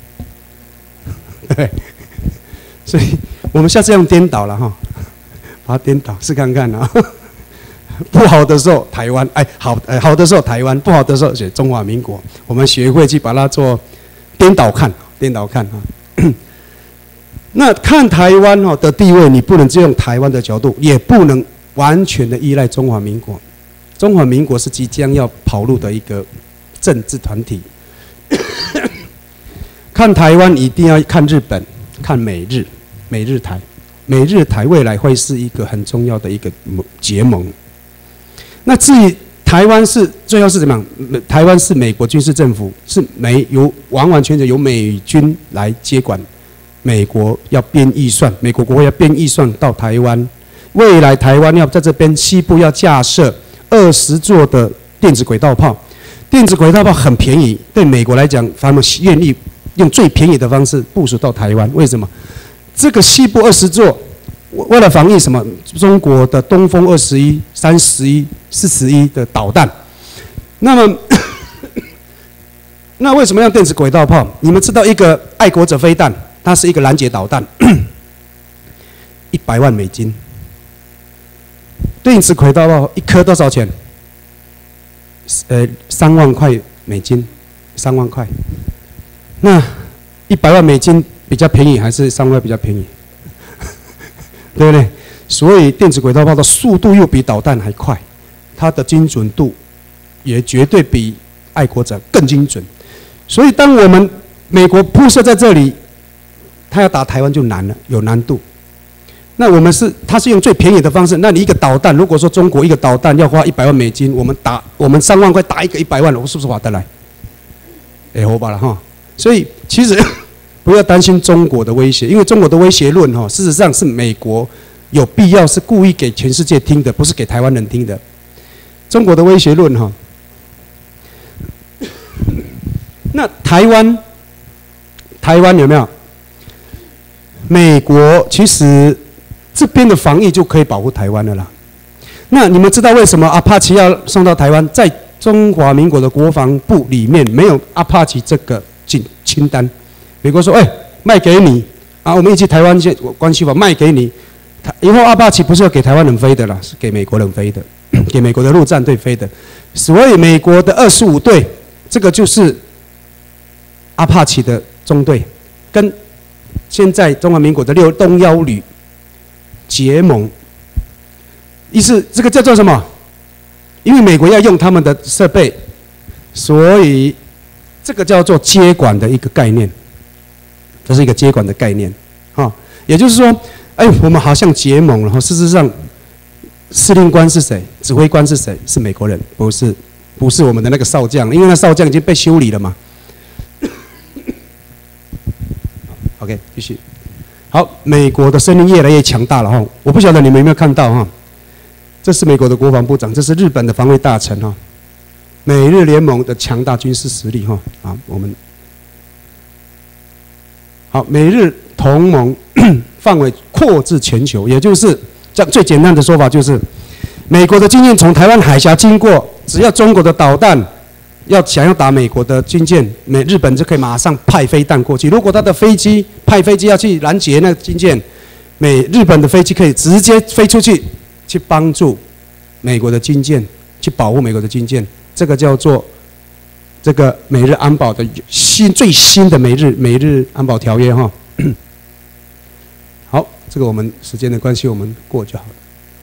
对，所以我们下次用颠倒了哈，把它颠倒试看看啊。不好的时候台湾，哎，好，哎，好的时候台湾，不好的时候写中华民国。我们学会去把它做颠倒看，颠倒看啊。那看台湾哦的地位，你不能只用台湾的角度，也不能完全的依赖中华民国。中华民国是即将要跑路的一个政治团体。看台湾一定要看日本，看美日，美日台，美日台未来会是一个很重要的一个结盟。那至于台湾是最后是怎么样？台湾是美国军事政府，是美由完完全全由美军来接管。美国要编预算，美国国会要编预算到台湾，未来台湾要在这边西部要架设二二十座的电子轨道炮。电子轨道炮很便宜，对美国来讲，他们愿意用最便宜的方式部署到台湾。为什么？这个西部二十座，为了防御什么？中国的东风二十一、三十一、四十一的导弹。那么，那为什么要电子轨道炮？你们知道一个爱国者飞弹，它是一个拦截导弹，一百万美金。电子轨道炮一颗多少钱？呃，三万块美金，三万块。那一百万美金比较便宜，还是三万比较便宜？对不对？所以电子轨道炮的速度又比导弹还快，它的精准度也绝对比爱国者更精准。所以，当我们美国铺设在这里，他要打台湾就难了，有难度。那我们是，他是用最便宜的方式。那你一个导弹，如果说中国一个导弹要花一百万美金，我们打我们三万块打一个一百万，我是不是划得来？哎，好吧了哈。所以其实不要担心中国的威胁，因为中国的威胁论哈，事实上是美国有必要是故意给全世界听的，不是给台湾人听的。中国的威胁论哈，那台湾，台湾有没有？美国其实这边的防疫就可以保护台湾了啦。那你们知道为什么阿帕奇要送到台湾？在中华民国的国防部里面没有阿帕奇这个清清单。美国说：“哎、欸，卖给你啊，我们一起台湾关系法卖给你。以后阿帕奇不是要给台湾人飞的啦，是给美国人飞的，给美国的陆战队飞的。所以美国的二十五队，这个就是阿帕奇的中队，跟现在中华民国的六东幺旅结盟。意思这个叫做什么？因为美国要用他们的设备，所以这个叫做接管的一个概念，这是一个接管的概念，哈，也就是说，哎，我们好像结盟了，哈，事实上，司令官是谁？指挥官是谁？是美国人，不是，不是我们的那个少将，因为那少将已经被修理了嘛。OK， 继续。好，美国的声音越来越强大了哈，我不晓得你们有没有看到哈。这是美国的国防部长，这是日本的防卫大臣哈，美日联盟的强大军事实力哈啊，我们好，美日同盟范围扩至全球，也就是这样最简单的说法就是，美国的军舰从台湾海峡经过，只要中国的导弹要想要打美国的军舰，美日本就可以马上派飞弹过去。如果他的飞机派飞机要去拦截那个军舰，美日本的飞机可以直接飞出去。去帮助美国的军舰，去保护美国的军舰，这个叫做这个美日安保的新最新的美日美日安保条约哈。好，这个我们时间的关系，我们过就好了。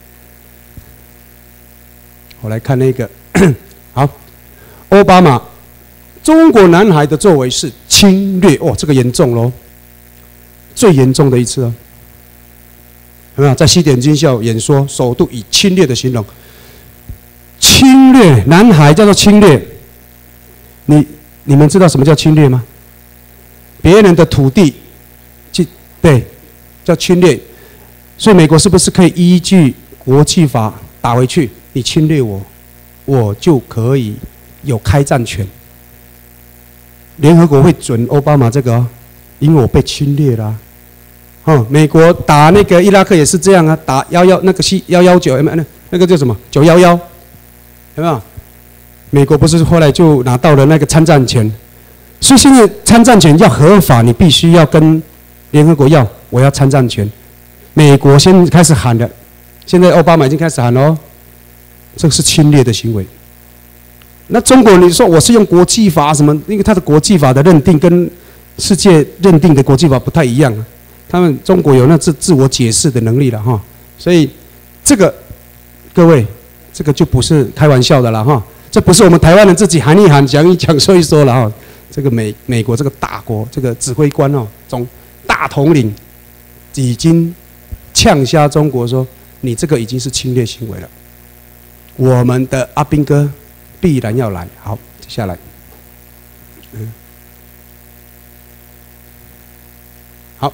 我来看那个，好，奥巴马，中国南海的作为是侵略，哦，这个严重喽，最严重的一次哦。有没有在西点军校演说，首度以侵略的形容？侵略南海叫做侵略。你你们知道什么叫侵略吗？别人的土地，去对，叫侵略。所以美国是不是可以依据国际法打回去？你侵略我，我就可以有开战权。联合国会准奥巴马这个、哦，因为我被侵略了、啊。哦，美国打那个伊拉克也是这样啊，打幺幺那个西幺幺九，有没有？那那个叫什么九幺幺？有没有？美国不是后来就拿到了那个参战权，所以现在参战权要合法，你必须要跟联合国要，我要参战权。美国先开始喊了，现在奥巴马已经开始喊了哦，这是侵略的行为。那中国你说我是用国际法什么？因为他的国际法的认定跟世界认定的国际法不太一样啊。他们中国有那自自我解释的能力了哈，所以这个各位，这个就不是开玩笑的了哈，这不是我们台湾人自己喊一喊、讲一讲、说一说了哈。这个美美国这个大国，这个指挥官哦，总大统领已经呛瞎中国说，你这个已经是侵略行为了，我们的阿兵哥必然要来。好，接下来，嗯。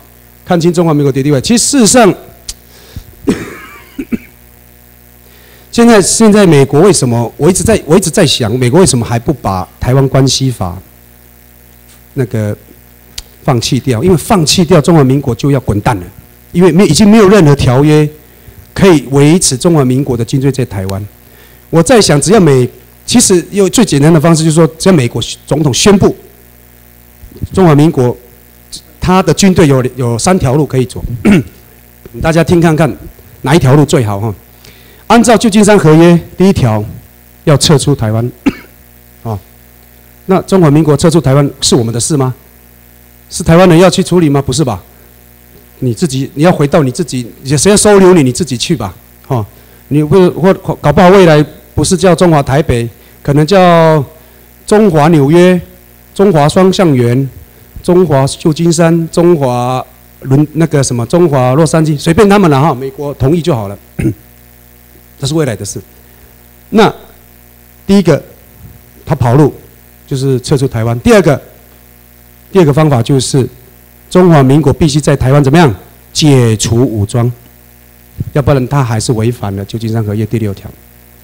看清中华民国的地位，其实事实上，其现在现在美国为什么？我一直在我一直在想，美国为什么还不把台湾关系法那个放弃掉？因为放弃掉，中华民国就要滚蛋了，因为没已经没有任何条约可以维持中华民国的军队在台湾。我在想，只要美，其实用最简单的方式就是说，只要美国总统宣布中华民国他的军队有有三条路可以走，大家听看看哪一条路最好哈？按照旧金山合约，第一条要撤出台湾，啊，那中华民国撤出台湾是我们的事吗？是台湾人要去处理吗？不是吧？你自己你要回到你自己，谁要收留你，你自己去吧，哦，你不或搞不好未来不是叫中华台北，可能叫中华纽约、中华双向园、中华旧金山、中华伦那个什么中华洛杉矶，随便他们了哈，美国同意就好了。这是未来的事。那第一个，他跑路，就是撤出台湾；第二个，第二个方法就是中华民国必须在台湾怎么样解除武装，要不然他还是违反了旧金山合约第六条。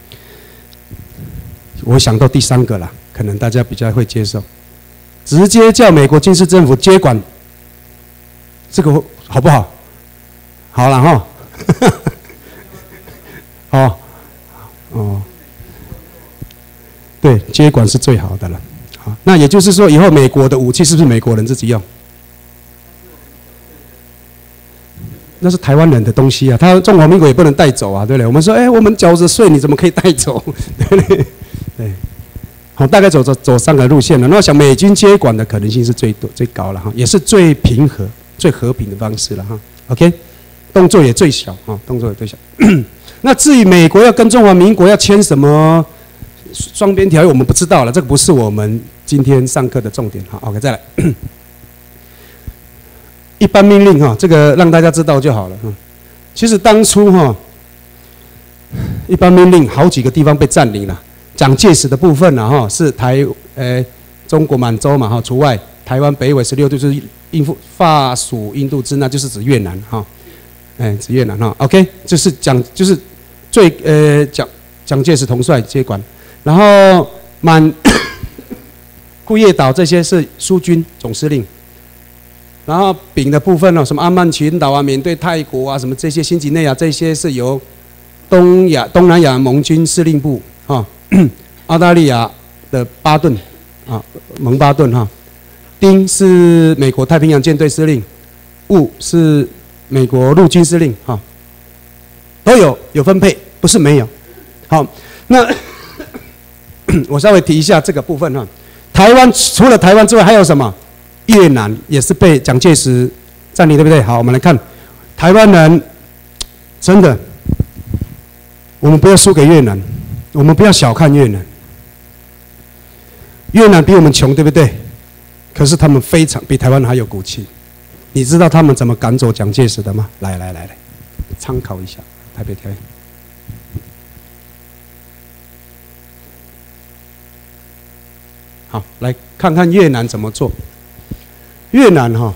我想到第三个了，可能大家比较会接受，直接叫美国军事政府接管，这个好不好？好了哈。哦，哦，对，接管是最好的了。好，那也就是说，以后美国的武器是不是美国人自己用？那是台湾人的东西啊，他中华民国也不能带走啊，对不对？我们说，哎，我们缴着税，你怎么可以带走？对不对？对，好，大概走走走三个路线了。那我想美军接管的可能性是最多最高了哈，也是最平和、最和平的方式了哈。OK， 动作也最小啊，动作也最小。那至于美国要跟中华民国要签什么双边条约，我们不知道了，这个不是我们今天上课的重点。好 ，OK， 再来，一般命令哈，这个让大家知道就好了。其实当初哈，一般命令好几个地方被占领了，蒋介石的部分呢哈是台呃中国满洲嘛哈除外，台湾北纬十六度就是应付法属印度支那，就是指越南哈。哎，指越南哈 ，OK， 就是蒋，就是最呃蒋蒋介石统帅接管，然后满库页岛这些是苏军总司令，然后丙的部分呢，什么安曼群岛啊、缅甸、泰国啊，什么这些新几内亚这些是由东亚东南亚盟军司令部啊，澳大利亚的巴顿啊，蒙巴顿哈，丁是美国太平洋舰队司令，戊是美国陆军司令哈，都有有分配，不是没有。好，那我稍微提一下这个部分哈。台湾除了台湾之外，还有什么？越南也是被蒋介石占领，对不对？好，我们来看台湾人，真的，我们不要输给越南，我们不要小看越南。越南比我们穷，对不对？可是他们非常比台湾还有骨气。你知道他们怎么赶走蒋介石的吗？来来来来，参考一下台北条约。好，来看看越南怎么做。越南哈，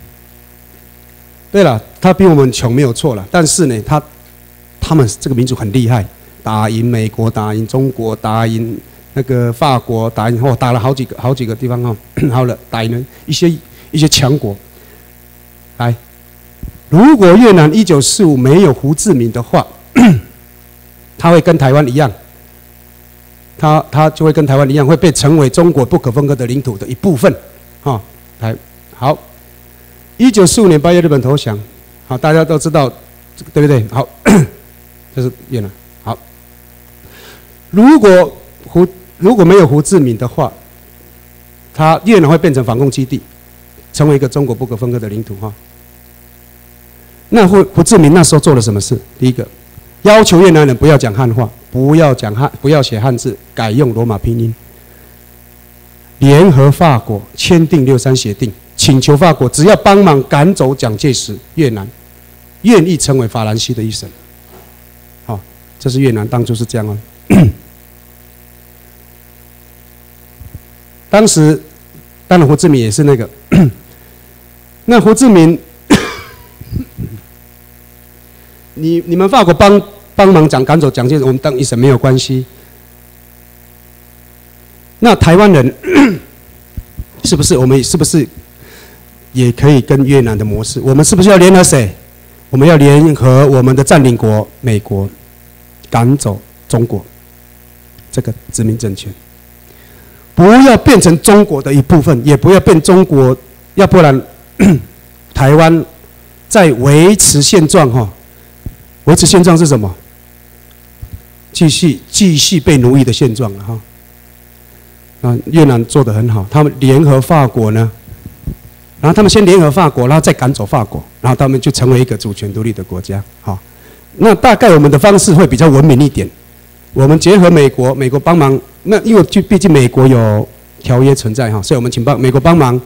对了，他比我们穷没有错了，但是呢，他他们这个民族很厉害，打赢美国，打赢中国，打赢那个法国，打赢哦，打了好几个好几个地方哈，好了，打赢了一些一些强国。来，如果越南一九四五没有胡志明的话，他会跟台湾一样，他他就会跟台湾一样，会被成为中国不可分割的领土的一部分，哈、哦，台好。一九四五年八月日本投降，好，大家都知道，对不对？好，这是越南。好，如果胡如果没有胡志明的话，他越南会变成反共基地，成为一个中国不可分割的领土，哈、哦。那胡胡志明那时候做了什么事？第一个，要求越南人不要讲汉话，不要讲汉，不要写汉字，改用罗马拼音。联合法国签订六三协定，请求法国只要帮忙赶走蒋介石，越南愿意成为法兰西的一省。好、哦，这是越南当初是这样哦。当时，当然胡志明也是那个，那胡志明。你你们法国帮帮忙讲赶走蒋介石，我们当一审没有关系。那台湾人是不是我们是不是也可以跟越南的模式？我们是不是要联合谁？我们要联合我们的占领国美国，赶走中国这个殖民政权，不要变成中国的一部分，也不要变中国，要不然台湾在维持现状哈。维持现状是什么？继续继续被奴役的现状了哈。啊，越南做得很好，他们联合法国呢，然后他们先联合法国，然后再赶走法国，然后他们就成为一个主权独立的国家。好，那大概我们的方式会比较文明一点。我们结合美国，美国帮忙，那因为就毕竟美国有条约存在哈，所以我们请帮美国帮忙。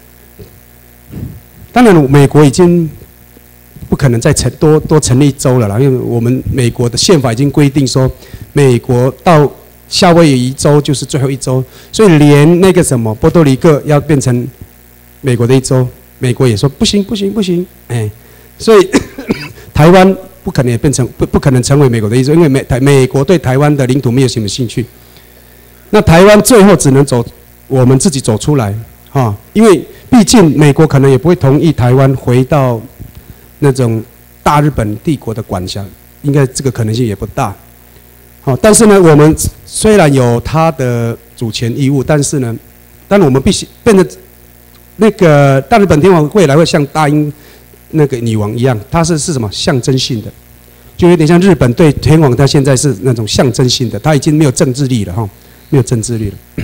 当然，美国已经不可能再成多多成立州了啦，因为我们美国的宪法已经规定说，美国到夏威夷州就是最后一州，所以连那个什么波多黎各要变成美国的一州，美国也说不行不行不行，哎，所以台湾不可能也变成不不可能成为美国的一州，因为美台美国对台湾的领土没有什么兴趣，那台湾最后只能走我们自己走出来哈，因为毕竟美国可能也不会同意台湾回到那种大日本帝国的管辖，应该这个可能性也不大。好，但是呢，我们虽然有它的主权义务，但是呢，但我们必须变得那个大日本天皇未来会像大英那个女王一样，它是是什么象征性的，就有点像日本对天皇，它现在是那种象征性的，它已经没有政治力了哈，没有政治力了。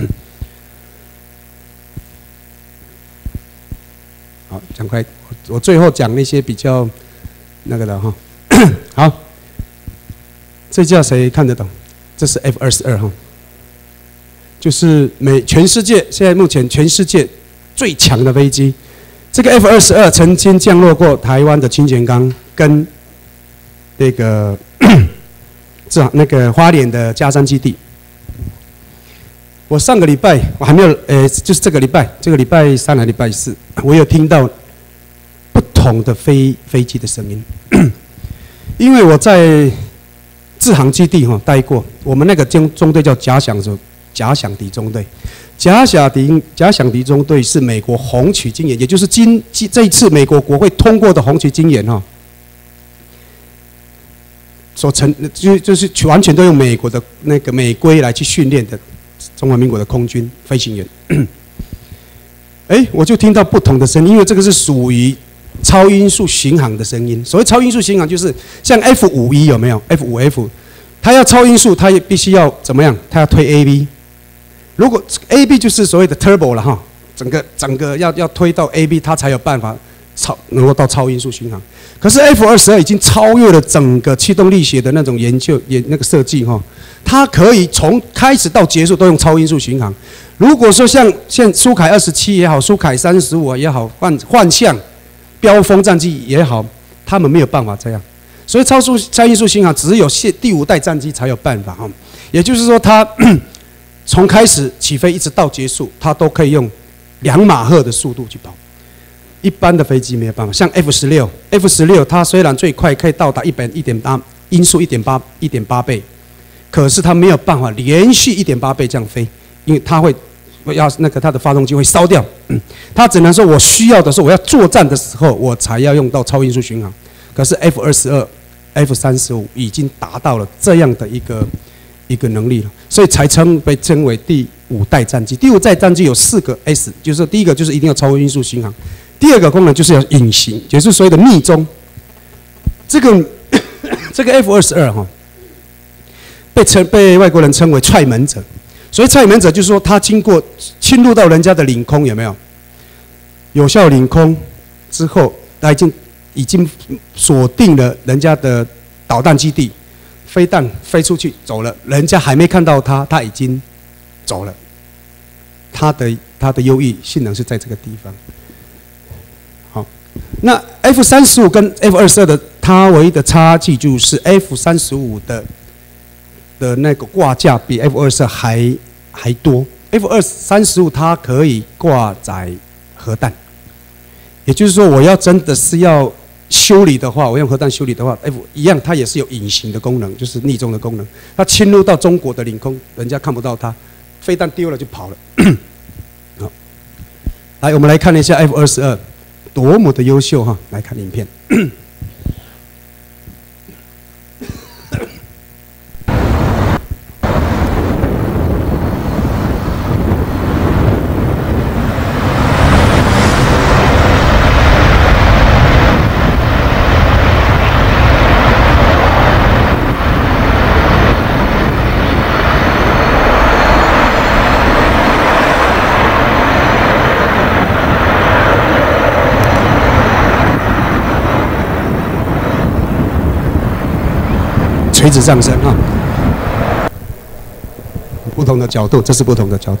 好，讲快，我最后讲那些比较那个的哈。好。这叫谁看得懂？这是 F 二十二哈，就是美全世界现在目前全世界最强的飞机。这个 F 二十二曾经降落过台湾的清泉岗跟那个这那个花莲的嘉山基地。我上个礼拜我还没有呃，就是这个礼拜，这个礼拜三还礼拜四，我有听到不同的飞飞机的声音，因为我在志航基地哈待过，我们那个中中队叫假想者假想敌中队，假想敌假想敌中队是美国红旗军演，也就是今这一次美国国会通过的红旗军演哈，所成就就是完全都用美国的那个美规来去训练的中华民国的空军飞行员。哎，我就听到不同的声音，因为这个是属于超音速巡航的声音。所谓超音速巡航，就是像 F 五十一 有没有 ？F 五 F， 它要超音速，它也必须要怎么样？它要推 A B。如果 A B 就是所谓的 turbo 了哈，整个整个要要推到 A B， 它才有办法超能够到超音速巡航。可是 F 二十二 已经超越了整个气动力学的那种研究研那个设计哈，它可以从开始到结束都用超音速巡航。如果说像像苏凯二十七也好，苏凯三十五也好，幻幻象。标风战机也好，他们没有办法这样，所以超速超音速巡航只有现第五代战机才有办法哈。也就是说，它从开始起飞一直到结束，它都可以用两马赫的速度去跑。一般的飞机没有办法，像 F 十六 ，F 十六它虽然最快可以到达一百一点八音速一点八一点八倍，可是它没有办法连续一点八倍这样飞，因为它会。要那个它的发动机会烧掉，嗯，它只能说我需要的时候，我要作战的时候，我才要用到超音速巡航。可是 F 二十二、F 三十五已经达到了这样的一个一个能力了，所以才称被称为第五代战机。第五代战机有四个 S， 就是说第一个就是一定要超音速巡航，第二个功能就是要隐形，也就是所谓的密踪。这个这个 F 二十二哈，被称被外国人称为踹门者。所以踹门者就是说，他经过侵入到人家的领空，有没有？有效领空之后，他已经已经锁定了人家的导弹基地，飞弹飞出去走了，人家还没看到他，他已经走了。他的他的优异性能是在这个地方。好，那 F 三十五跟 F 二十二的它唯一的差距就是 F 三十五的。的那个挂架比 F 二十二还还多 ，F 二三十五它可以挂载核弹，也就是说，我要真的是要修理的话，我用核弹修理的话 ，F 一样，它也是有隐形的功能，就是匿踪的功能。它侵入到中国的领空，人家看不到它，飞弹丢了就跑了。好，来，我们来看一下 F 二十二，多么的优秀哈！来看影片。垂直上升啊，不同的角度，这是不同的角度。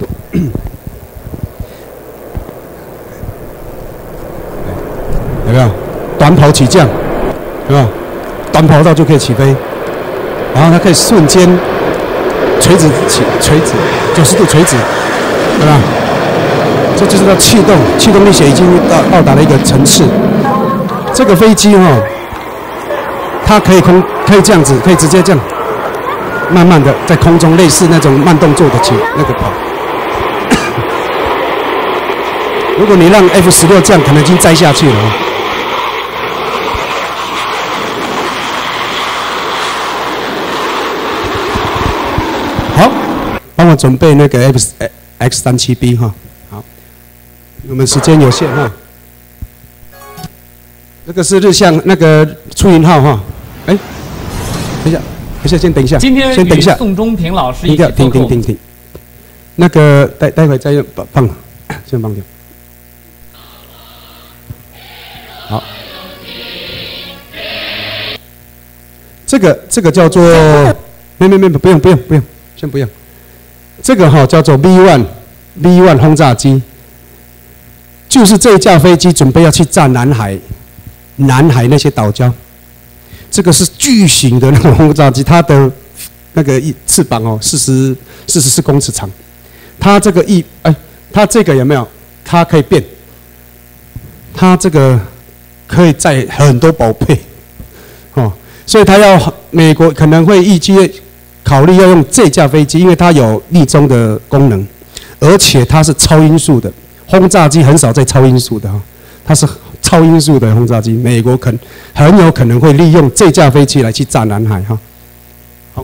有没有？短跑起降，有没有？短跑道就可以起飞，然后它可以瞬间垂直起，垂直九十度垂直，对吧？这就是它气动，气动力学已经到到达了一个层次。这个飞机哈、哦。它可以空，可以这样子，可以直接这样，慢慢的在空中，类似那种慢动作的起那个跑。如果你让 F 十六这样，可能已经栽下去了。好，帮我准备那个 F X 三七 B 哈。好，我们时间有限哈。这个是日向那个出云号哈。哎，等一下，等一下，先等一下， 今天先等一下。 宋中平老师停掉，停停停停。那个待待会再用放，先放掉。好，这个这个叫做，没没没，不用不用不用，先不用。这个哈、哦、叫做 V 一 V 一 轰炸机，就是这一架飞机准备要去炸南海，南海那些岛礁。这个是巨型的那种轰炸机，它的那个翼翅膀哦，四十四十四公尺长。它这个翼，哎，它这个有没有？它可以变，它这个可以载很多宝贝，哦，所以它要美国可能会预计考虑要用这架飞机，因为它有匿踪的功能，而且它是超音速的轰炸机，很少在超音速的哈，它是。超音速的轰炸机，美国可很有可能会利用这架飞机来去炸南海哈。好，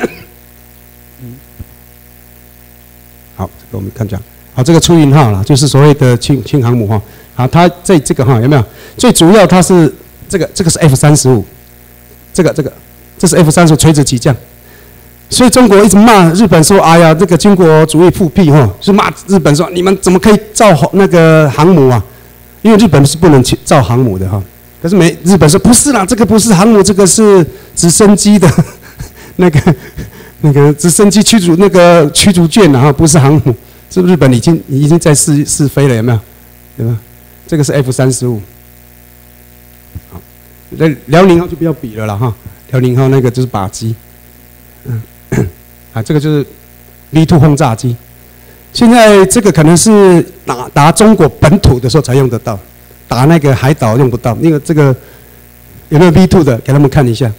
好，这个我们看讲，好，这个出云号啦，就是所谓的轻轻航母哈。好，它在这个哈有没有？最主要它是这个这个是 F 三十五，这个这个这是 F 三十五垂直起降。所以中国一直骂日本说：“哎呀，这个军国主义复辟哈，是骂日本说你们怎么可以造那个航母啊？”因为日本是不能造航母的哈，可是美日本说不是啦，这个不是航母，这个是直升机的那个那个直升机驱逐那个驱逐舰啊，不是航母，是不是日本已经已经在试试飞了，有没有？对吧？这个是 F 三十五。好，那辽宁号就不要比了啦哈，辽宁号那个就是靶机，嗯，啊，这个就是 V 二 轰炸机。现在这个可能是打打中国本土的时候才用得到，打那个海岛用不到。那个这个有没有 V 二 的？给他们看一下。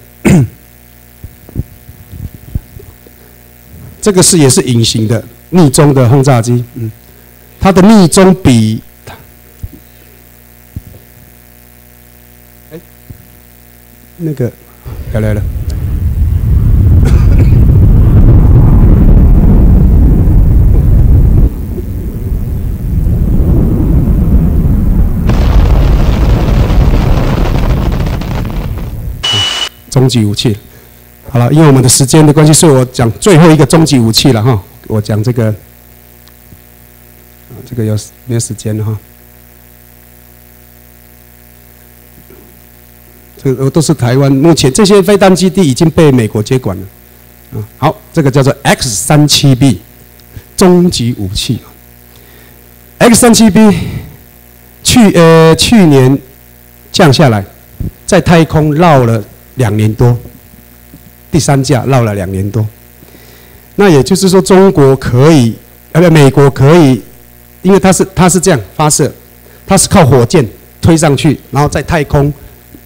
这个是也是隐形的匿踪的轰炸机，嗯，它的匿踪比，哎，那个来来了。终极武器，好了，因为我们的时间的关系，所以我讲最后一个终极武器了哈。我讲这个，啊，这个有没有时间了哈？这个都是台湾目前这些飞弹基地已经被美国接管了，啊，好，这个叫做 X 三七 B 终极武器 ，X 三七 B 去呃去年降下来，在太空绕了。两年多，第三架绕了两年多，那也就是说，中国可以，呃，美国可以，因为它是它是这样发射，它是靠火箭推上去，然后在太空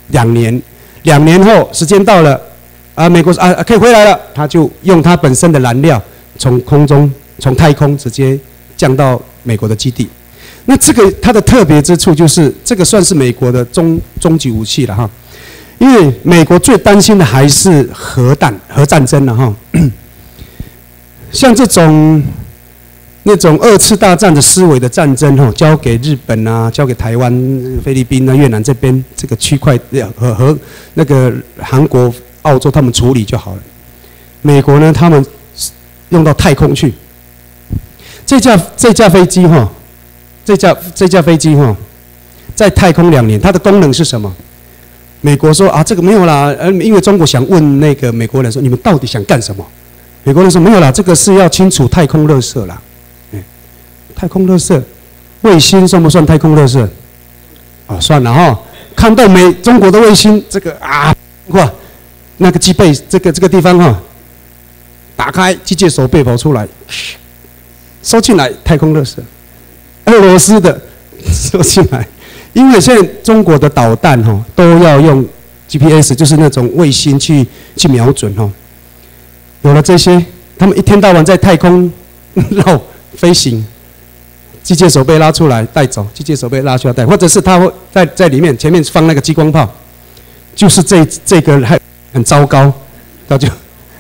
两年，两年后时间到了，啊，美国啊可以回来了，他就用他本身的燃料从空中从太空直接降到美国的基地。那这个它的特别之处就是，这个算是美国的终终极武器了哈。因为美国最担心的还是核弹、核战争了哈。像这种那种二次大战的思维的战争哈，交给日本啊，交给台湾、菲律宾啊、越南这边这个区块和和那个韩国、澳洲他们处理就好了。美国呢，他们用到太空去。这架这架飞机哈，这架这架飞机哈，在太空两年，它的功能是什么？美国说啊，这个没有啦，呃，因为中国想问那个美国人说，你们到底想干什么？美国人说没有啦，这个是要清除太空垃圾啦。哎，太空垃圾，卫星算不算太空垃圾？哦，算了哈。看到美中国的卫星，这个啊，哇，那个机背这个这个地方哈，打开机械手背跑出来，收进来太空垃圾。俄罗斯的收进来。因为现在中国的导弹哈都要用 G P S， 就是那种卫星去去瞄准哈。有了这些，他们一天到晚在太空绕飞行，机械手背拉出来带走，机械手背拉出来带，或者是他会在在里面前面放那个激光炮，就是这这个还很糟糕，那就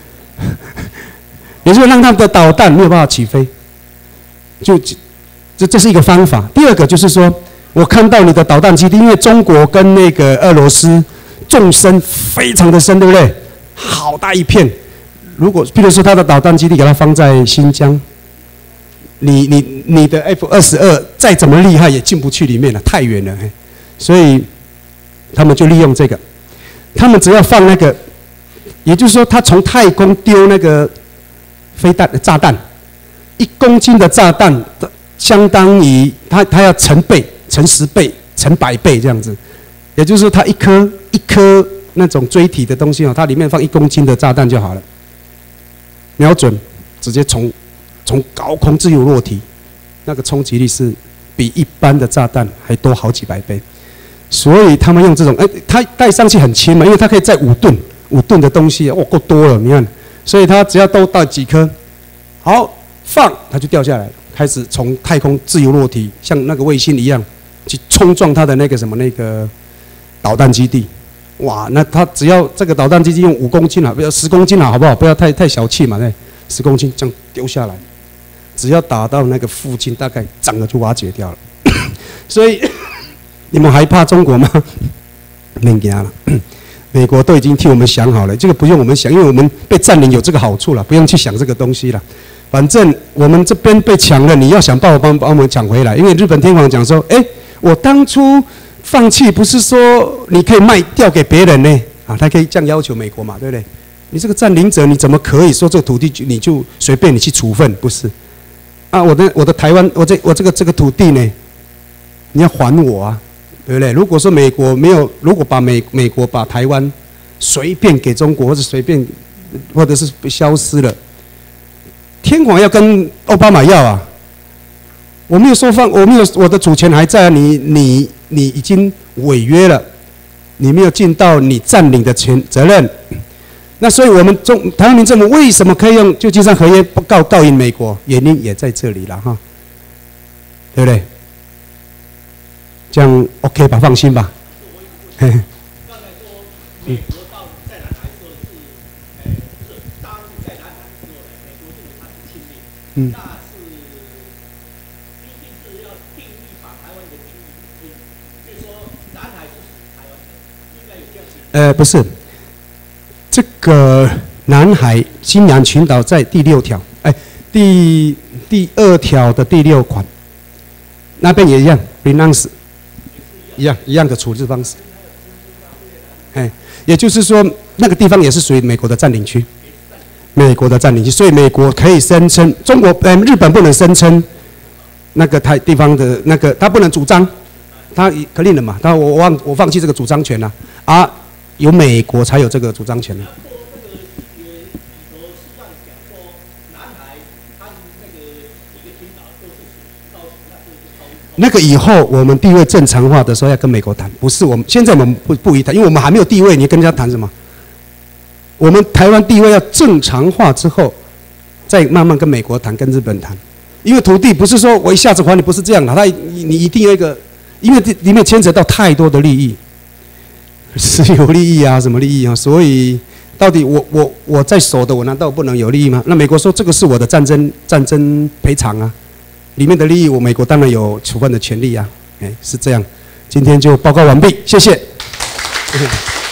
也就是让他们的导弹没有办法起飞，就这这是一个方法。第二个就是说。我看到你的导弹基地，因为中国跟那个俄罗斯纵深非常的深，对不对？好大一片。如果譬如说他的导弹基地给它放在新疆，你你你的 F 二十二再怎么厉害也进不去里面了，太远了。所以他们就利用这个，他们只要放那个，也就是说他从太空丢那个飞弹炸弹，一公斤的炸弹相当于他他要成倍。乘十倍、乘百倍这样子，也就是说，它一颗一颗那种锥体的东西哦，它里面放一公斤的炸弹就好了，瞄准，直接从从高空自由落体，那个冲击力是比一般的炸弹还多好几百倍，所以他们用这种，哎，它带上去很轻嘛，因为它可以载五吨，五吨的东西，哦，够多了，你看，所以它只要都到几颗，好放，它就掉下来了，开始从太空自由落体，像那个卫星一样。去冲撞它的那个什么那个导弹基地，哇！那它只要这个导弹基地用五公斤啊，不要十公斤啊，好不好？不要太太小气嘛，对，十公斤这样丢下来，只要打到那个附近，大概整个就瓦解掉了。所以你们还怕中国吗？免惊了，美国都已经替我们想好了，这个不用我们想，因为我们被占领有这个好处了，不用去想这个东西了。反正我们这边被抢了，你要想办法帮帮我们抢回来。因为日本天皇讲说，哎。我当初放弃不是说你可以卖掉给别人呢？啊，他可以这样要求美国嘛，对不对？你这个占领者，你怎么可以说这个土地你就随便你去处分？不是？啊，我的我的台湾，我这我这个这个土地呢，你要还我啊，对不对？如果说美国没有，如果把美美国把台湾随便给中国，或者随便或者是消失了，天皇要跟奥巴马要啊。我没有说放，我没有我的主权还在啊！你你你已经违约了，你没有尽到你占领的权责任。那所以我们中台湾民政府为什么可以用旧金山合约告告赢美国？原因也在这里了哈，对不对？这样 OK 吧？放心吧。嘿嘿。嗯。嗯。呃，不是，这个南海新南群岛在第六条，哎，第第二条的第六款，那边也一样 ，pronounce 一样一样的处置方式。哎，也就是说，那个地方也是属于美国的占领区，美国的占领区，所以美国可以声称中国，呃，日本不能声称那个台地方的那个，他不能主张，他可令了嘛，他我忘我放弃这个主张权了啊。有美国才有这个主张权的。 那个以后我们地位正常化的时候要跟美国谈，不是我们现在我们不不宜谈，因为我们还没有地位，你跟人家谈什么？我们台湾地位要正常化之后，再慢慢跟美国谈，跟日本谈。因为土地不是说我一下子还你，不是这样的，它你你一定有一个，因为里面牵扯到太多的利益，私有利益啊，什么利益啊，所以到底我我我在守的，我难道不能有利益吗？那美国说这个是我的战争战争赔偿啊，里面的利益我美国当然有处分的权利啊，哎，是这样。今天就报告完毕，谢谢。谢谢